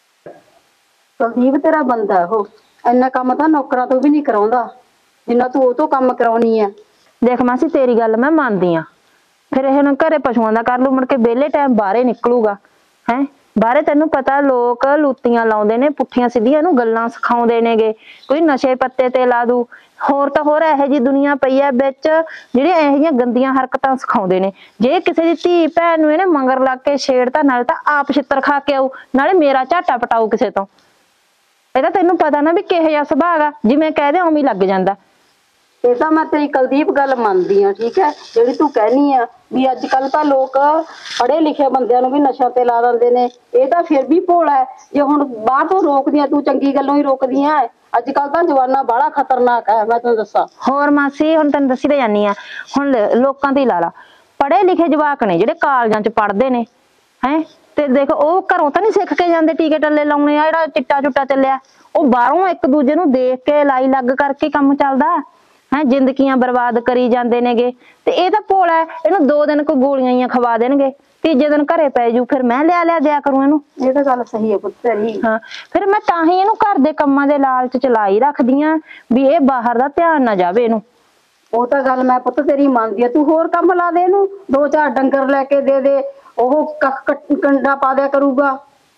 ਕੁਲਦੀਪ ਤੇਰਾ ਬੰਦਾ ਉਹ, ਇੰਨਾ ਕੰਮ ਤਾਂ ਨੌਕਰਾਂ ਤੋਂ ਵੀ ਨਹੀਂ ਕਰਾਉਂਦਾ ਜਿੰਨਾ ਤੂੰ ਉਹ ਤੋਂ ਕੰਮ ਕਰਾਉਣੀ ਆ। ਦੇਖ ਮਾਸੀ ਤੇਰੀ ਗੱਲ ਮੈਂ ਮੰਨਦੀ ਆ, ਫਿਰ ਇਹ ਹੁਣ ਘਰੇ ਪਸ਼ੂਆਂ ਦਾ ਕਰ ਲੂ, ਮੁੜ ਕੇ ਵਿਹਲੇ ਟਾਈਮ ਬਾਹਰੇ ਨਿਕਲੂਗਾ ਹੈ। ਬਾਹਰੇ ਤੈਨੂੰ ਪਤਾ ਲੋਕ ਲੂਤੀਆਂ ਲਾਉਂਦੇ ਨੇ, ਪੁੱਠੀਆਂ ਸਿੱਧੀਆਂ ਨੂੰ ਗੱਲਾਂ ਸਿਖਾਉਂਦੇ ਨੇਗੇ, ਕੋਈ ਨਸ਼ੇ ਪੱਤੇ ਤੇ ਲਾ ਦੂ, ਹੋਰ ਤਾਂ ਹੋਰ ਇਹੋ ਜਿਹੀ ਦੁਨੀਆ ਪਈ ਆ ਵਿੱਚ ਜਿਹੜੀਆਂ ਇਹੋ ਜਿਹੀਆਂ ਗੰਦੀਆਂ ਹਰਕਤਾਂ ਸਿਖਾਉਂਦੇ ਨੇ। ਜੇ ਕਿਸੇ ਦੀ ਧੀ ਭੈਣ ਨੂੰ ਇਹਨੇ ਮੰਗਰ ਲੱਗ ਕੇ ਛੇੜਤਾ, ਨਾਲੇ ਤਾਂ ਆਪ ਛਿੱਤਰ ਖਾ ਕੇ ਆਊ, ਨਾਲੇ ਮੇਰਾ ਝਾਟਾ ਪਟਾਊ ਕਿਸੇ ਤੋਂ। ਇਹਦਾ ਤੈਨੂੰ ਪਤਾ ਨਾ ਵੀ ਕਿਹੋ ਜਿਹਾ ਸੁਭਾਅ ਆ, ਜਿਵੇਂ ਕਹਦੇ ਉਵੇਂ ਲੱਗ ਜਾਂਦਾ। ਇਹ ਤਾਂ ਮੈਂ ਤੇਰੀ ਕੁਲਦੀਪ ਗੱਲ ਮੰਨਦੀ ਆ, ਠੀਕ ਹੈ, ਜਿਹੜੀ ਤੂੰ ਕਹਿਨੀ ਆ ਵੀ ਅੱਜ ਕੱਲ ਤਾਂ ਲੋਕ ਪੜ੍ਹੇ ਲਿਖੇ ਬੰਦਿਆਂ ਨੂੰ ਵੀ ਨਸ਼ਿਆਂ ਤੇ ਲਾ ਦਿੰਦੇ ਨੇ, ਇਹ ਤਾਂ ਫਿਰ ਵੀ ਭੋਲਾ ਹੈ। ਜੇ ਹੁਣ ਬਾਹਰ ਤੋਂ ਰੋਕਦੀਆਂ, ਤੂੰ ਚੰਗੀ ਗੱਲੋਂ ਹੀ ਰੋਕਦੀਆਂ। ਅੱਜ ਕੱਲ ਤਾਂ ਜਵਾਨਾ ਬੜਾ ਖਤਰਨਾਕ ਹੈ, ਮੈਂ ਤੈਨੂੰ ਦੱਸਾਂ। ਹੋਰ ਮਾਸੀ ਹੁਣ ਤੈਨੂੰ ਦੱਸੀ ਤਾਂ ਜਾਨੀ ਆ, ਹੁਣ ਲੋਕਾਂ ਤੇ ਲਾ ਲਾ, ਪੜ੍ਹੇ ਲਿਖੇ ਜਵਾਕ ਨੇ ਜਿਹੜੇ ਕਾਲਜਾਂ 'ਚ ਪੜ੍ਹਦੇ ਨੇ ਹੈ, ਤੇ ਦੇਖ ਉਹ ਘਰੋਂ ਤਾਂ ਨਹੀਂ ਸਿੱਖ ਕੇ ਜਾਂਦੇ ਟੀਕੇ ਟੱਲੇ ਲਾਉਣੇ ਆ, ਜਿਹੜਾ ਚਿੱਟਾ ਚੁੱਟਾ ਚੱਲਿਆ, ਉਹ ਬਾਹਰੋਂ ਇੱਕ ਦੂਜੇ ਨੂੰ ਦੇਖ ਕੇ ਲਾਈ ਲੱਗ ਕਰਕੇ ਕੰਮ ਚੱਲਦਾ ਹੈ। ਜ਼ਿੰਦਗੀਆਂ ਬਰਬਾਦ ਕਰੀ ਜਾਂਦੇ ਨੇਗੇ। ਤੇ ਇਹ ਤਾਂ ਭੋਲਾ, ਇਹਨੂੰ 2 ਦਿਨ ਕੋਈ ਗੋਲੀਆਂ ਹੀ ਖਵਾ ਦੇਣਗੇ, ਤੀਜੇ ਦਿਨ ਘਰੇ ਪੈ ਜੂ, ਫਿਰ ਮੈਂ ਲਿਆ ਦਿਆ ਕਰੂੰ ਇਹਨੂੰ। ਇਹ ਤਾਂ ਗੱਲ ਸਹੀ ਹੈ ਪੁੱਤ ਤੇਰੀ। ਹਾਂ, ਫਿਰ ਮੈਂ ਤਾਂ ਹੀ ਇਹਨੂੰ ਘਰ ਦੇ ਕੰਮਾਂ ਦੇ ਲਾਲਚ ਚ ਲਾਈ ਰੱਖਦੀ ਆ ਵੀ ਇਹ ਬਾਹਰ ਦਾ ਧਿਆਨ ਨਾ ਜਾਵੇ ਇਹਨੂੰ। ਉਹ ਤਾਂ ਗੱਲ ਮੈਂ ਪੁੱਤ ਤੇਰੀ ਮੰਨਦੀ ਆ, ਤੂੰ ਹੋਰ ਕੰਮ ਲਾ ਦੇ ਇਹਨੂੰ, 2-4 ਡੰਗਰ ਲੈ ਕੇ ਦੇ ਦੇ, ਉਹ ਕੱਖ ਕੰਡਾ ਪਾ ਦਿਆ ਕਰੂਗਾ,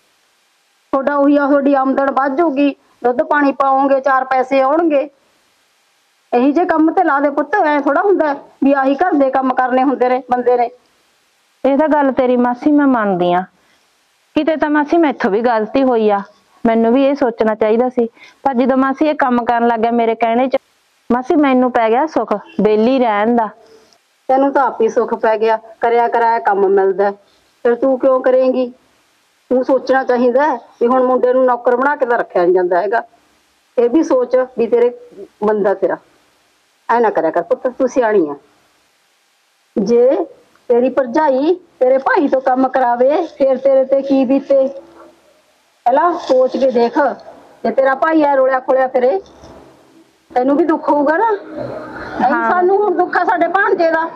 ਤੁਹਾਡਾ ਉਹੀ ਆ, ਤੁਹਾਡੀ ਆਮਦਨ ਵੱਧ ਜਾਊਗੀ, ਦੁੱਧ ਪਾਣੀ ਪਾਓਗੇ, 4 ਪੈਸੇ ਆਉਣਗੇ। ਇਹੀ ਜੇ ਕੰਮ ਤੇ ਲਾ ਦੇ ਪੁੱਤ, ਐ ਥੋੜਾ ਹੁੰਦਾ ਵੀ ਆਹੀ ਘਰ ਦੇ ਕੰਮ ਕਰਨੇ ਹੁੰਦੇ ਨੇ ਬੰਦੇ ਨੇ। ਇਹ ਤਾਂ ਗੱਲ ਤੇਰੀ ਮਾਸੀ ਮੈਂ ਮੰਨਦੀ ਆ, ਕਿਤੇ ਤਾਂ ਮਾਸੀ ਮੈਥੋਂ ਵੀ ਗਲਤੀ ਹੋਈ ਆ, ਮੈਨੂੰ ਵੀ ਇਹ ਸੋਚਣਾ ਚਾਹੀਦਾ ਸੀ। ਪਰ ਜਦੋਂ ਮਾਸੀ ਇਹ ਕੰਮ ਕਰਨ ਲੱਗ ਗਿਆ ਮੇਰੇ ਕਹਿਣੇ ਚ, ਮਾਸੀ ਮੈਨੂੰ ਪੈ ਗਿਆ ਸੁੱਖ ਵਿਹਲੀ ਰਹਿਣ ਦਾ। ਤੈਨੂੰ ਤਾਂ ਆਪੇ ਸੁੱਖ ਪੈ ਗਿਆ, ਕਰਿਆ ਕਰਾਇਆ ਕੰਮ ਮਿਲਦਾ, ਫਿਰ ਤੂੰ ਕਿਉਂ ਕਰੇਂਗੀ। ਤੂੰ ਸੋਚਣਾ ਚਾਹੀਦਾ ਵੀ ਹੁਣ ਮੁੰਡੇ ਨੂੰ ਨੌਕਰ ਬਣਾ ਕੇ ਤਾਂ ਰੱਖਿਆ ਨਹੀਂ ਜਾਂਦਾ ਹੈਗਾ। ਇਹ ਵੀ ਸੋਚ ਵੀ ਤੇਰੇ ਬੰਦਾ ਤੇਰਾ, ਐ ਨਾ ਕਰਿਆ ਕਰ ਪੁੱਤ, ਤੂੰ ਸਿਆਣੀ ਆ। ਜੇ ਤੇਰੀ ਭਰਜਾਈ ਤੇਰੇ ਭਾਈ ਤੋਂ ਕੰਮ ਕਰਾਵੇ, ਫਿਰ ਤੇਰੇ ਤੇ ਕੀ ਬੀਤੇ, ਪਹਿਲਾਂ ਸੋਚ ਕੇ ਦੇਖ। ਜੇ ਤੇਰਾ ਭਾਈ ਐ ਰੋਲਿਆ ਖੋਲਿਆ ਫਿਰੇ, ਤੈਨੂੰ ਵੀ ਦੁੱਖ ਹੋਊਗਾ ਨਾ। ਸਾਨੂੰ ਹੁਣ ਦੁੱਖ ਆ ਸਾਡੇ ਭਾਂਜੇ ਦਾ।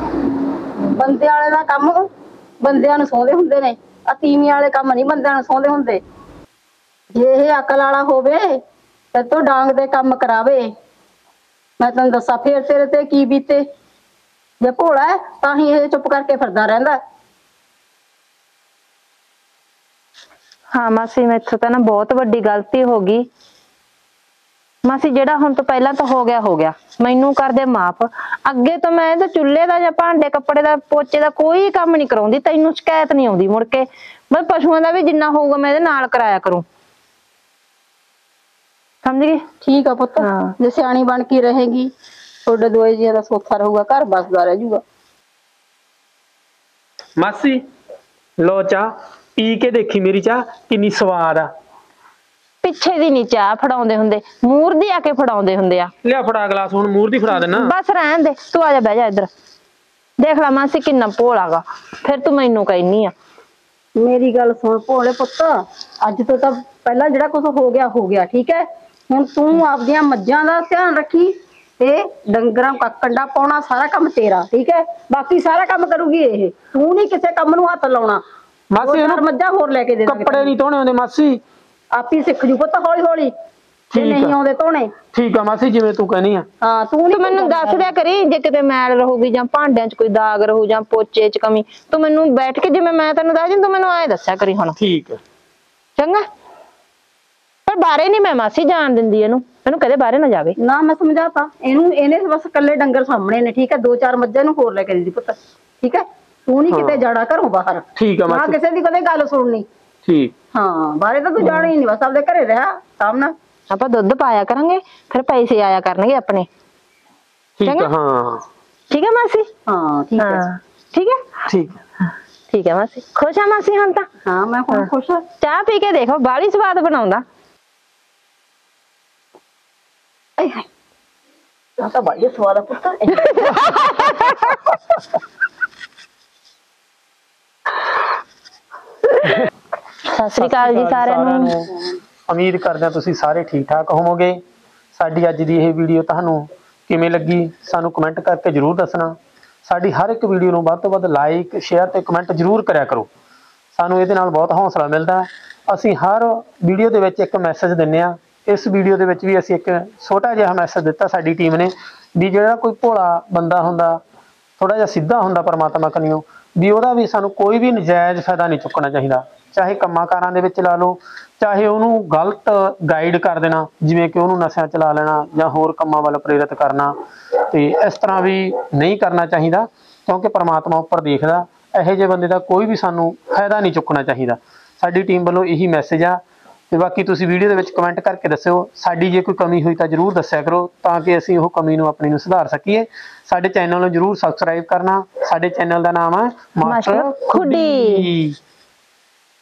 ਬੰਦੇ ਵਾਲੇ ਦਾ ਕੰਮ ਬੰਦਿਆਂ ਨੂੰ ਸੌਂਦੇ ਹੁੰਦੇ ਨੇ, ਆ ਤੀਵੀਆਂ ਵਾਲੇ ਕੰਮ ਨਹੀਂ ਬੰਦਿਆਂ ਨੂੰ ਸੌਂਦੇ ਹੁੰਦੇ। ਜੇ ਇਹ ਅਕਲ ਵਾਲਾ ਹੋਵੇ ਤੇ ਤੂੰ ਡਾਂਗ ਦੇ ਕੰਮ ਕਰਾਵੇ, ਮੈਂ ਤੈਨੂੰ ਦੱਸਾਂ ਫੇਰ ਤੇਰੇ ਤੇ ਕੀ ਬੀਤੇ। ਜੇ ਭੋਲਾ ਹੈ ਤਾਂ ਹੀ ਇਹ ਚੁੱਪ ਕਰਕੇ ਫਿਰਦਾ ਰਹਿੰਦਾ। ਹਾਂ ਮਾਸੀ ਮੈਥੋਂ ਤਾਂ ਨਾ ਬਹੁਤ ਵੱਡੀ ਗਲਤੀ ਹੋ ਗਈ। ਮਾਸੀ ਜਿਹੜਾ ਹੁਣ ਤੋਂ ਪਹਿਲਾਂ ਤਾਂ ਹੋ ਗਿਆ ਮੈਨੂੰ ਕਰ ਦੇ ਮਾਫ। ਅੱਗੇ ਤੋਂ ਮੈਂ ਤਾਂ ਚੁੱਲ੍ਹੇ ਦਾ ਜਾਂ ਭਾਂਡੇ ਕੱਪੜੇ ਦਾ ਪੋਚੇ ਦਾ ਕੋਈ ਕੰਮ ਨਹੀਂ ਕਰਾਉਂਦੀ, ਤੈਨੂੰ ਸ਼ਿਕਾਇਤ ਨਹੀਂ ਆਉਂਦੀ ਮੁੜ ਕੇ। ਮੈਂ ਪਸ਼ੂਆਂ ਦਾ ਵੀ ਜਿੰਨਾ ਹੋਊਗਾ ਮੈਂ ਇਹਦੇ ਨਾਲ ਕਰਾਇਆ ਕਰੂੰ, ਸਮਝ ਗਈ? ਠੀਕ ਆ ਪੁੱਤ, ਹਾਂ। ਜੇ ਸਿਆਣੀ ਬਣ ਕੇ ਰਹੇਗੀ ਤੁਹਾਡੇ ਦੋਏ ਜੀਆਂ ਦਾ ਸੌਖਾ ਰਹੂਗਾ, ਘਰ ਬਸਦਾ ਰਹਿ ਜਾਊਗਾ। ਮਾਸੀ ਲੋ ਚਾਹ ਪੀ ਕੇ ਦੇਖੀ, ਮੇਰੀ ਚਾਹ ਕਿੰਨੀ ਸਵਾਦ ਆ। ਪਿੱਛੇ ਦੀ ਨੀ ਚਾਹ ਫੜਾਉਂਦੇ ਹੁੰਦੇ, ਮੂਰ ਦੀ ਆ ਕੇ ਫੜਾਉਂਦੇ ਹੁੰਦੇ ਆ। ਲਿਆ ਫੜਾ ਗਲਾਸ, ਹੁਣ ਮੂੰਹ ਦੀ ਫੜਾ ਦੇਣਾ। ਬਸ ਰਹਿਣ ਦੇ, ਤੂੰ ਆ ਜਾ ਬਹਿ ਜਾ ਇੱਧਰ। ਦੇਖ ਲੈ ਮਾਸੀ ਕਿੰਨਾ ਭੋਲਾਗਾ, ਫਿਰ ਤੂੰ ਮੈਨੂੰ ਕਹਿਨੀ ਆ। ਮੇਰੀ ਗੱਲ ਸੁਣ ਭੋਲੇ ਪੁੱਤ, ਅੱਜ ਤੋਂ ਤਾਂ ਪਹਿਲਾਂ ਜਿਹੜਾ ਕੁਝ ਹੋ ਗਿਆ ਠੀਕ ਹੈ। ਹੁਣ ਤੂੰ ਆਪਦੀਆਂ ਮੱਝਾਂ ਦਾ ਧਿਆਨ ਰੱਖੀ ਤੇ ਡੰਗਰਾਂ ਕੰਡਾ ਪਾਉਣਾ ਸਾਰਾ ਕੰਮ ਤੇਰਾ, ਠੀਕ ਹੈ। ਬਾਕੀ ਸਾਰਾ ਕੰਮ ਕਰੂਗੀ ਇਹ, ਤੂੰ ਨਹੀਂ ਕਿਸੇ ਕੰਮ ਨੂੰ ਹੱਥ ਲਾਉਣਾ। ਮਾਸੀ ਇਹਨੂੰ ਮੱਝਾਂ ਹੋਰ ਲੈ ਕੇ ਦੇ ਦਾਂਗੇ, ਕੱਪੜੇ ਨਹੀਂ ਧੋਣੇ ਹੁੰਦੇ ਮਾਸੀ। ਆਪੀ ਸਿੱਖ ਜੂ ਪੁੱਤ ਹੌਲੀ ਹੌਲੀ, ਜੇ ਠੀਕ ਨਹੀਂ ਆ। ਆਉਂਦੇ ਧੋਣੇ। ਠੀਕ ਆ ਮਾਸੀ, ਜਿਵੇਂ ਤੂੰ ਕਹਿਨੀ ਆ। ਹਾਂ ਤੂੰ ਤੂੰ ਨਹੀਂ ਮੈਨੂੰ ਦੱਸ ਦਿਆ ਕਰੀ ਜੇ ਕਿਤੇ ਮੈਲ ਰਹੂਗੀ ਜਾਂ ਭਾਂਡਿਆਂ 'ਚ ਕੋਈ ਦਾਗ ਰਹੂ ਜਾਂ ਪੋਚੇ 'ਚ ਕਮੀ, ਤੂੰ ਮੈਨੂੰ ਬੈਠ ਕੇ ਜਿਵੇਂ ਮੈਂ ਤੈਨੂੰ ਦੱਸ ਦਿੰ ਤੂੰ ਮੈਨੂੰ ਐਂ ਦੱਸਿਆ ਕਰੀ ਹੁਣ, ਠੀਕ ਆ। ਚੰਗਾ? ਪਰ ਬਾਹਰੇ ਨਹੀਂ ਮੈਂ ਮਾਸੀ ਜਾਣ ਦਿੰਦੀ ਇਹਨੂੰ ਕਦੇ ਬਾਹਰੇ ਨਾ ਜਾਵੇ। ਨਾ ਮੈਂ ਸਮਝਾਤਾ ਇਹਨੇ ਬਸ ਇਕੱਲੇ ਡੰਗਰ ਸਾਹਮਣੇ ਨੇ, ਠੀਕ ਹੈ। 2-4 ਮੱਝਾਂ ਨੂੰ ਹੋਰ ਲੈ ਕੇ ਦੇ ਦੀ ਪੁੱਤ, ਠੀਕ ਹੈ। ਤੂੰ ਨਹੀਂ ਕਿਤੇ ਜਾਣਾ ਘਰੋਂ ਬਾਹਰ, ਠੀਕ ਆ ਨਾ ਮਾਸੀ। ਕਿਸੇ ਦੀ ਕਦੇ ਗੱਲ ਸੁਣਨੀ। ਠੀਕ। ਹਾਂ ਬਾਹਰੇ ਤਾਂ ਤੂੰ ਜਾਣਾ ਹੀ ਨਹੀਂ, ਬਸ ਆਪਦੇ ਘਰੇ ਰਹਿ ਸਾਹਮਣੇ। ਆਪਾਂ ਦੁੱਧ ਪਾਇਆ ਕਰਾਂਗੇ, ਫਿਰ ਪੈਸੇ ਆਇਆ ਕਰਨਗੇ ਆਪਣੇ। ਠੀਕ ਚੰਗਾ? ਆ। ਹਾਂ ਠੀਕ ਹੈ ਮਾਸੀ? ਹਾਂ ਠੀਕ ਹੈ। ਹਾਂ ਠੀਕ ਹੈ। ਠੀਕ ਆ। ਠੀਕ ਹੈ ਮਾਸੀ, ਖੁਸ਼ ਆ ਮਾਸੀ ਹੁਣ ਤਾਂ? ਹਾਂ ਮੈਂ ਹੁਣ ਖੁਸ਼ ਹਾਂ। ਚਾਹ ਪੀ ਕੇ ਦੇਖੋ, ਬਾਹਲੀ ਸਵਾਦ ਬਣਾਉਂਦਾ। ਚਾਹ ਤਾਂ ਬੜੀ ਸਵਾਦ ਆ ਪੁੱਤ। ਸਤਿ ਸ੍ਰੀ ਅਕਾਲ ਜੀ ਸਾਰਿਆਂ ਨੂੰ। ਉਮੀਦ ਕਰਦੇ ਹਾਂ ਤੁਸੀਂ ਸਾਰੇ ਠੀਕ ਠਾਕ ਹੋਵੋਗੇ। ਸਾਡੀ ਅੱਜ ਦੀ ਇਹ ਵੀਡੀਓ ਤੁਹਾਨੂੰ ਕਿਵੇਂ ਲੱਗੀ ਸਾਨੂੰ ਕਮੈਂਟ ਕਰਕੇ ਜਰੂਰ ਦੱਸਣਾ। ਸਾਡੀ ਹਰ ਇੱਕ ਵੀਡੀਓ ਨੂੰ ਵੱਧ ਤੋਂ ਵੱਧ ਲਾਈਕ ਸ਼ੇਅਰ ਤੇ ਕਮੈਂਟ ਜਰੂਰ ਕਰਿਆ ਕਰੋ, ਸਾਨੂੰ ਇਹਦੇ ਨਾਲ ਬਹੁਤ ਹੌਸਲਾ ਮਿਲਦਾ ਹੈ। ਅਸੀਂ ਹਰ ਵੀਡੀਓ ਦੇ ਵਿੱਚ ਇੱਕ ਮੈਸੇਜ ਦਿੰਦੇ ਹਾਂ। ਇਸ ਵੀਡੀਓ ਦੇ ਵਿੱਚ ਵੀ ਅਸੀਂ ਇੱਕ ਛੋਟਾ ਜਿਹਾ ਮੈਸੇਜ ਦਿੱਤਾ ਸਾਡੀ ਟੀਮ ਨੇ, ਵੀ ਜਿਹੜਾ ਕੋਈ ਭੋਲਾ ਬੰਦਾ ਹੁੰਦਾ, ਥੋੜਾ ਜਿਹਾ ਸਿੱਧਾ ਹੁੰਦਾ ਪਰਮਾਤਮਾ ਕਨੀਓ, ਵੀ ਉਹਦਾ ਵੀ ਸਾਨੂੰ ਕੋਈ ਵੀ ਨਜਾਇਜ਼ ਫਾਇਦਾ ਨਹੀਂ ਚੁੱਕਣਾ ਚਾਹੀਦਾ। ਚਾਹੇ ਕੰਮਾਂ ਕਾਰਾਂ ਦੇ ਵਿੱਚ ਲਾ ਲਓ, ਚਾਹੇ ਉਹਨੂੰ ਗਲਤ ਗਾਈਡ ਕਰ ਦੇਣਾ, ਜਿਵੇਂ ਕਿ ਉਹਨੂੰ ਨਸ਼ਿਆਂ 'ਚ ਲਾ ਲੈਣਾ ਜਾਂ ਹੋਰ ਕੰਮਾਂ ਵੱਲ ਪ੍ਰੇਰਿਤ ਕਰਨਾ, ਤੇ ਇਸ ਤਰ੍ਹਾਂ ਵੀ ਨਹੀਂ ਕਰਨਾ ਚਾਹੀਦਾ, ਕਿਉਂਕਿ ਪਰਮਾਤਮਾ ਉੱਪਰ ਦੇਖਦਾ। ਇਹੋ ਜਿਹੇ ਬੰਦੇ ਦਾ ਕੋਈ ਵੀ ਸਾਨੂੰ ਫਾਇਦਾ ਨਹੀਂ ਚੁੱਕਣਾ ਚਾਹੀਦਾ। ਸਾਡੀ ਟੀਮ ਵੱਲੋਂ ਇਹੀ ਮੈਸੇਜ ਆ। ਤੇ ਬਾਕੀ ਤੁਸੀਂ ਵੀਡੀਓ ਦੇ ਵਿੱਚ ਕਮੈਂਟ ਕਰਕੇ ਦੱਸਿਓ, ਸਾਡੀ ਜੇ ਕੋਈ ਕਮੀ ਹੋਈ ਤਾਂ ਜਰੂਰ ਦੱਸਿਆ ਕਰੋ, ਤਾਂ ਕਿ ਅਸੀਂ ਉਹ ਕਮੀ ਨੂੰ ਆਪਣੀ ਨੂੰ ਸੁਧਾਰ ਸਕੀਏ। ਸਾਡੇ ਚੈਨਲ ਨੂੰ ਜਰੂਰ ਸਬਸਕ੍ਰਾਈਬ ਕਰਨਾ। ਸਾਡੇ ਚੈਨਲ ਦਾ ਨਾਮ ਹੈ ਮਾਸਟਰ ਖੁੱਡੀ।